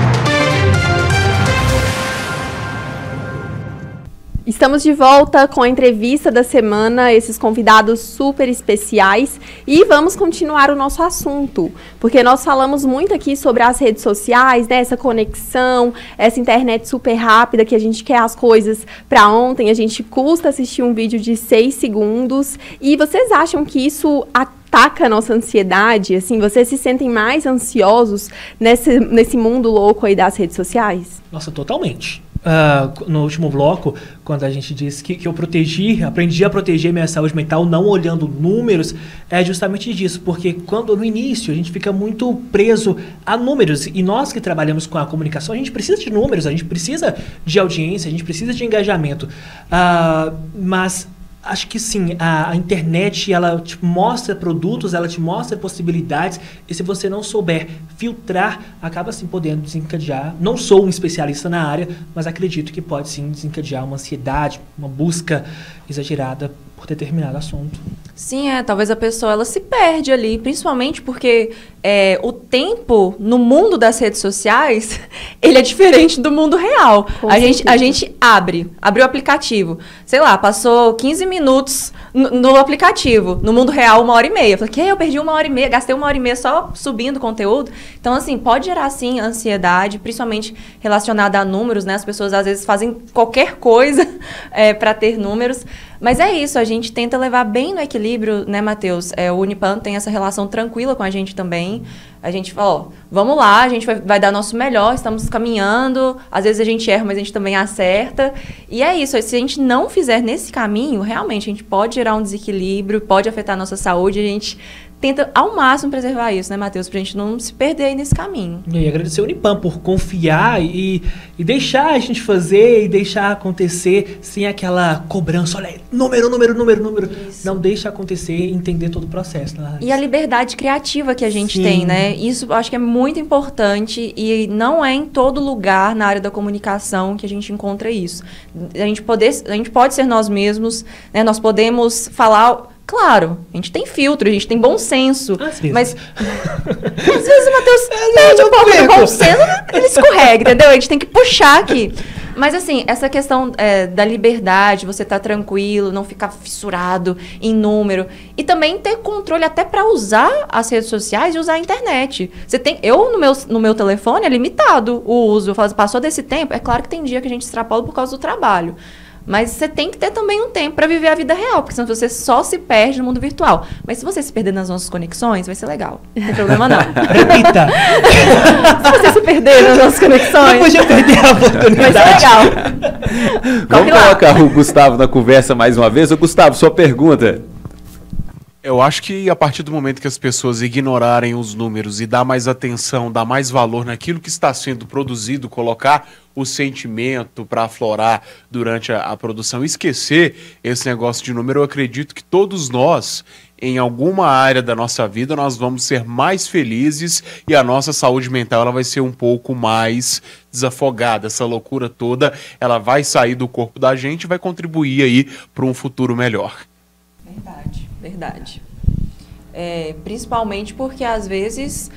Estamos de volta com a entrevista da semana, esses convidados super especiais, e vamos continuar o nosso assunto, porque nós falamos muito aqui sobre as redes sociais, né, essa conexão, essa internet super rápida, que a gente quer as coisas para ontem, a gente custa assistir um vídeo de 6 segundos, e vocês acham que isso ataca a nossa ansiedade? Assim, vocês se sentem mais ansiosos nesse mundo louco aí das redes sociais? Nossa, totalmente. No último bloco, quando a gente disse que eu aprendi a proteger minha saúde mental não olhando números, é justamente disso, porque quando no início a gente fica muito preso a números, e nós que trabalhamos com a comunicação, a gente precisa de números, a gente precisa de audiência, a gente precisa de engajamento, mas acho que sim, a internet, ela te mostra produtos, ela te mostra possibilidades, e se você não souber filtrar, acaba assim podendo desencadear. Não sou um especialista na área, mas acredito que pode sim desencadear uma ansiedade, uma busca exagerada por determinado assunto. Sim, talvez a pessoa ela se perde ali, principalmente porque o tempo no mundo das redes sociais, ele é diferente do mundo real. A gente abre o aplicativo, sei lá, passou 15 minutos no aplicativo, no mundo real 1h30. Eu falei, eu perdi 1h30, gastei 1h30 só subindo conteúdo. Então, assim, pode gerar, sim, ansiedade, principalmente relacionada a números, né? As pessoas, às vezes, fazem qualquer coisa para ter números. Mas é isso, a gente tenta levar bem no equilíbrio, né, Matheus? O Unipan tem essa relação tranquila com a gente também. A gente fala, vamos lá, a gente vai dar nosso melhor, estamos caminhando. Às vezes a gente erra, mas a gente também acerta. E é isso, se a gente não fizer nesse caminho, realmente a gente pode gerar um desequilíbrio, pode afetar a nossa saúde. A gente tenta ao máximo preservar isso, né, Matheus? Pra gente não se perder aí nesse caminho. E agradecer ao Unipan por confiar e deixar a gente fazer e deixar acontecer sem aquela cobrança. Olha, número. Isso. Não deixa acontecer e entender todo o processo. Né? E a liberdade criativa que a gente tem, né? Isso eu acho que é muito importante e não é em todo lugar na área da comunicação que a gente encontra isso. A gente pode ser nós mesmos, né? Nós podemos falar... Claro, a gente tem filtro, a gente tem bom senso. Mas às vezes o Matheus perde um pouco do bom senso, ele escorrega, entendeu? A gente tem que puxar aqui. Mas assim, essa questão da liberdade, você estar tranquilo, não ficar fissurado em número. E também ter controle até para usar as redes sociais e usar a internet. Eu, no meu telefone, é limitado o uso. Eu falo, passou desse tempo, é claro que tem dia que a gente extrapola por causa do trabalho. Mas você tem que ter também um tempo para viver a vida real, porque senão você só se perde no mundo virtual. Mas se você se perder nas nossas conexões, vai ser legal. Não tem problema não. Repita! Se você se perder nas nossas conexões... Não podia perder a oportunidade. Vai ser legal. Vamos colocar o Gustavo na conversa mais uma vez. Ô, Gustavo, sua pergunta... Eu acho que a partir do momento que as pessoas ignorarem os números e dar mais atenção, dar mais valor naquilo que está sendo produzido, colocar o sentimento para aflorar durante a produção, esquecer esse negócio de número, eu acredito que todos nós, em alguma área da nossa vida, nós vamos ser mais felizes e a nossa saúde mental ela vai ser um pouco mais desafogada. Essa loucura toda, ela vai sair do corpo da gente e vai contribuir aí para um futuro melhor. Verdade. Principalmente porque, às vezes,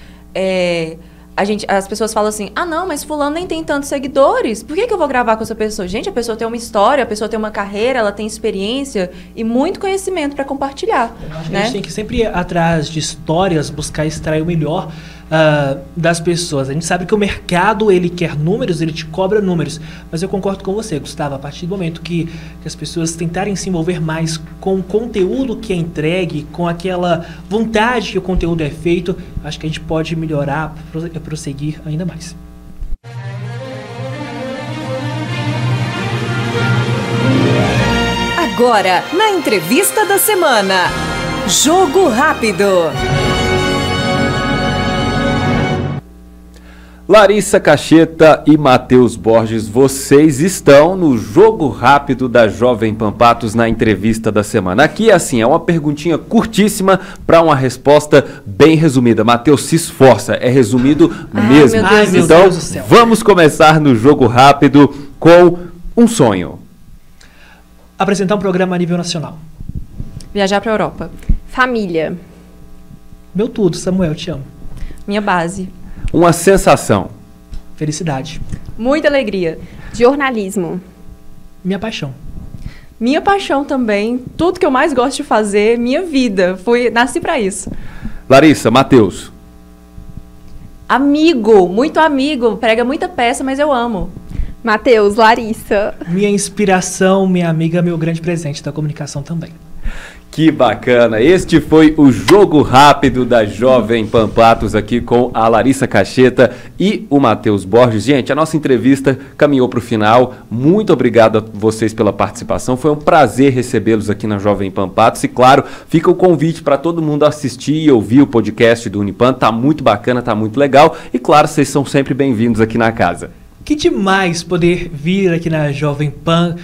as pessoas falam assim, não, mas fulano nem tem tantos seguidores, por que eu vou gravar com essa pessoa? Gente, a pessoa tem uma história, a pessoa tem uma carreira, ela tem experiência e muito conhecimento para compartilhar. Né? A gente tem que sempre ir atrás de histórias, buscar extrair o melhor das pessoas. A gente sabe que o mercado, ele quer números, ele te cobra números. Mas eu concordo com você, Gustavo, a partir do momento que as pessoas tentarem se envolver mais com o conteúdo que é entregue, com aquela vontade que o conteúdo é feito, acho que a gente pode melhorar, prosseguir ainda mais. Agora, na entrevista da semana, Jogo Rápido. Larissa Cacheta e Matheus Borges, vocês estão no Jogo Rápido da Jovem Pan Patos na entrevista da semana. Aqui, assim, é uma perguntinha curtíssima para uma resposta bem resumida. Matheus, se esforça, é resumido mesmo. Então, vamos começar no Jogo Rápido com um sonho. Apresentar um programa a nível nacional. Viajar para a Europa. Família. Meu tudo, Samuel, te amo. Minha base. Uma sensação. Felicidade. Muita alegria. Jornalismo. Minha paixão. Minha paixão também. Tudo que eu mais gosto de fazer, minha vida. Nasci para isso. Larissa, Matheus. Amigo, muito amigo. Prega muita peça, mas eu amo. Matheus, Larissa. Minha inspiração, minha amiga, meu grande presente da comunicação também. Que bacana! Este foi o Jogo Rápido da Jovem Pan Patos aqui com a Larissa Cacheta e o Matheus Borges. Gente, a nossa entrevista caminhou para o final. Muito obrigado a vocês pela participação. Foi um prazer recebê-los aqui na Jovem Pan Patos. E claro, fica o convite para todo mundo assistir e ouvir o podcast do Unipan. Tá muito bacana, tá muito legal. E claro, vocês são sempre bem-vindos aqui na casa. Que demais poder vir aqui na Jovem Pan,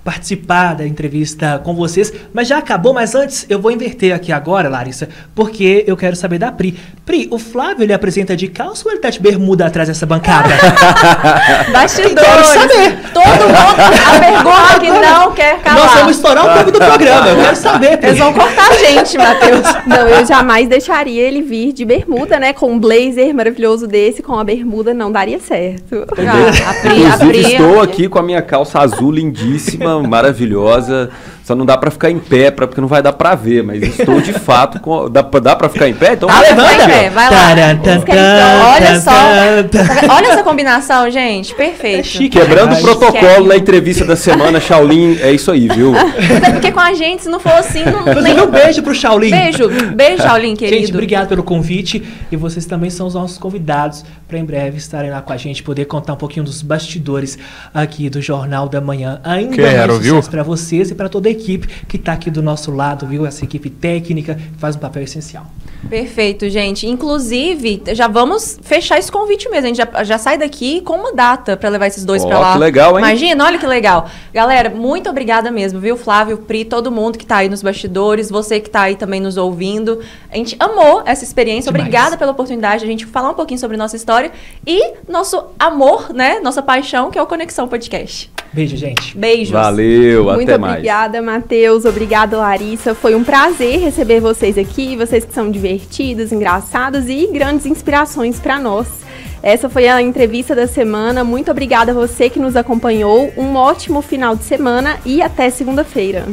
participar da entrevista com vocês, mas já acabou. Mas antes, eu vou inverter aqui agora, Larissa, porque eu quero saber da Pri. Pri, o Flávio, ele apresenta de calça ou ele tá de bermuda atrás dessa bancada? Bastidores. Quero saber. Todo mundo, a pergunta que não quer calar. Nós vamos estourar o tempo do programa, eu quero saber, Pri. Eles vão cortar a gente, Matheus. Não, eu jamais deixaria ele vir de bermuda, né? Com um blazer maravilhoso desse, com a bermuda não daria certo. Inclusive, estou aqui com a minha calça azul lindíssima, maravilhosa. Só não dá pra ficar em pé, porque não vai dar pra ver, mas estou de fato com... Dá pra ficar em pé? Então levanta! Vai lá. Olha só. Olha essa combinação, gente. Perfeito. Quebrando o protocolo na entrevista da semana, Shaolin, é isso aí, viu? Até porque com a gente, se não for assim... Um beijo pro Shaolin. Beijo, Shaolin, querido. Gente, obrigado pelo convite. E vocês também são os nossos convidados para em breve estarem lá com a gente, poder contar um pouquinho dos bastidores aqui do Jornal da Manhã. Ainda mais sucesso para vocês e para toda a equipe que está aqui do nosso lado, viu? Essa equipe técnica que faz um papel essencial. Perfeito, gente. Inclusive, já vamos fechar esse convite mesmo. A gente já sai daqui com uma data para levar esses dois para lá. Que legal, hein? Imagina, olha que legal. Galera, muito obrigada mesmo, viu, Flávio, Pri, todo mundo que tá aí nos bastidores, você que tá aí também nos ouvindo. A gente amou essa experiência. Demais. Obrigada pela oportunidade de a gente falar um pouquinho sobre nossa história e nosso amor, né? Nossa paixão, que é o Conexão Podcast. Beijo, gente. Beijos. Valeu, muito até mais. Obrigada, Matheus. Obrigada, Larissa. Foi um prazer receber vocês aqui, vocês que são divertidos, engraçados e grandes inspirações para nós. Essa foi a entrevista da semana. Muito obrigada a você que nos acompanhou. Um ótimo final de semana e até segunda-feira.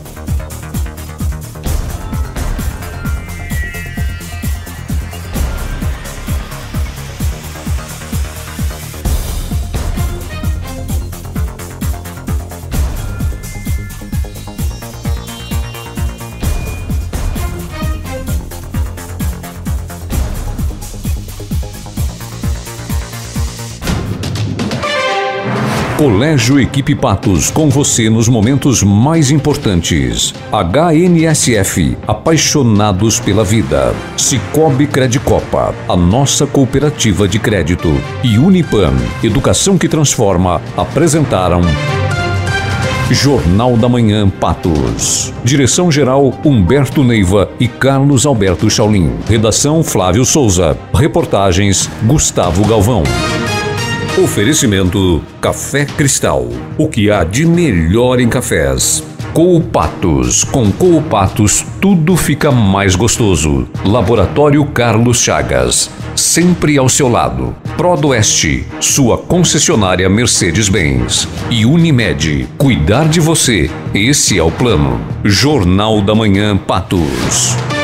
Colégio Equipe Patos, com você nos momentos mais importantes. HNSF, apaixonados pela vida. Cicobi Credicopa, a nossa cooperativa de crédito. E Unipam, educação que transforma, apresentaram Jornal da Manhã Patos. Direção-geral Humberto Neiva e Carlos Alberto Shaolin. Redação Flávio Souza. Reportagens Gustavo Galvão. Oferecimento Café Cristal, o que há de melhor em cafés. Coopatos, com Coopatos tudo fica mais gostoso. Laboratório Carlos Chagas, sempre ao seu lado. Prodoeste, sua concessionária Mercedes-Benz. E Unimed, cuidar de você, esse é o plano. Jornal da Manhã Patos.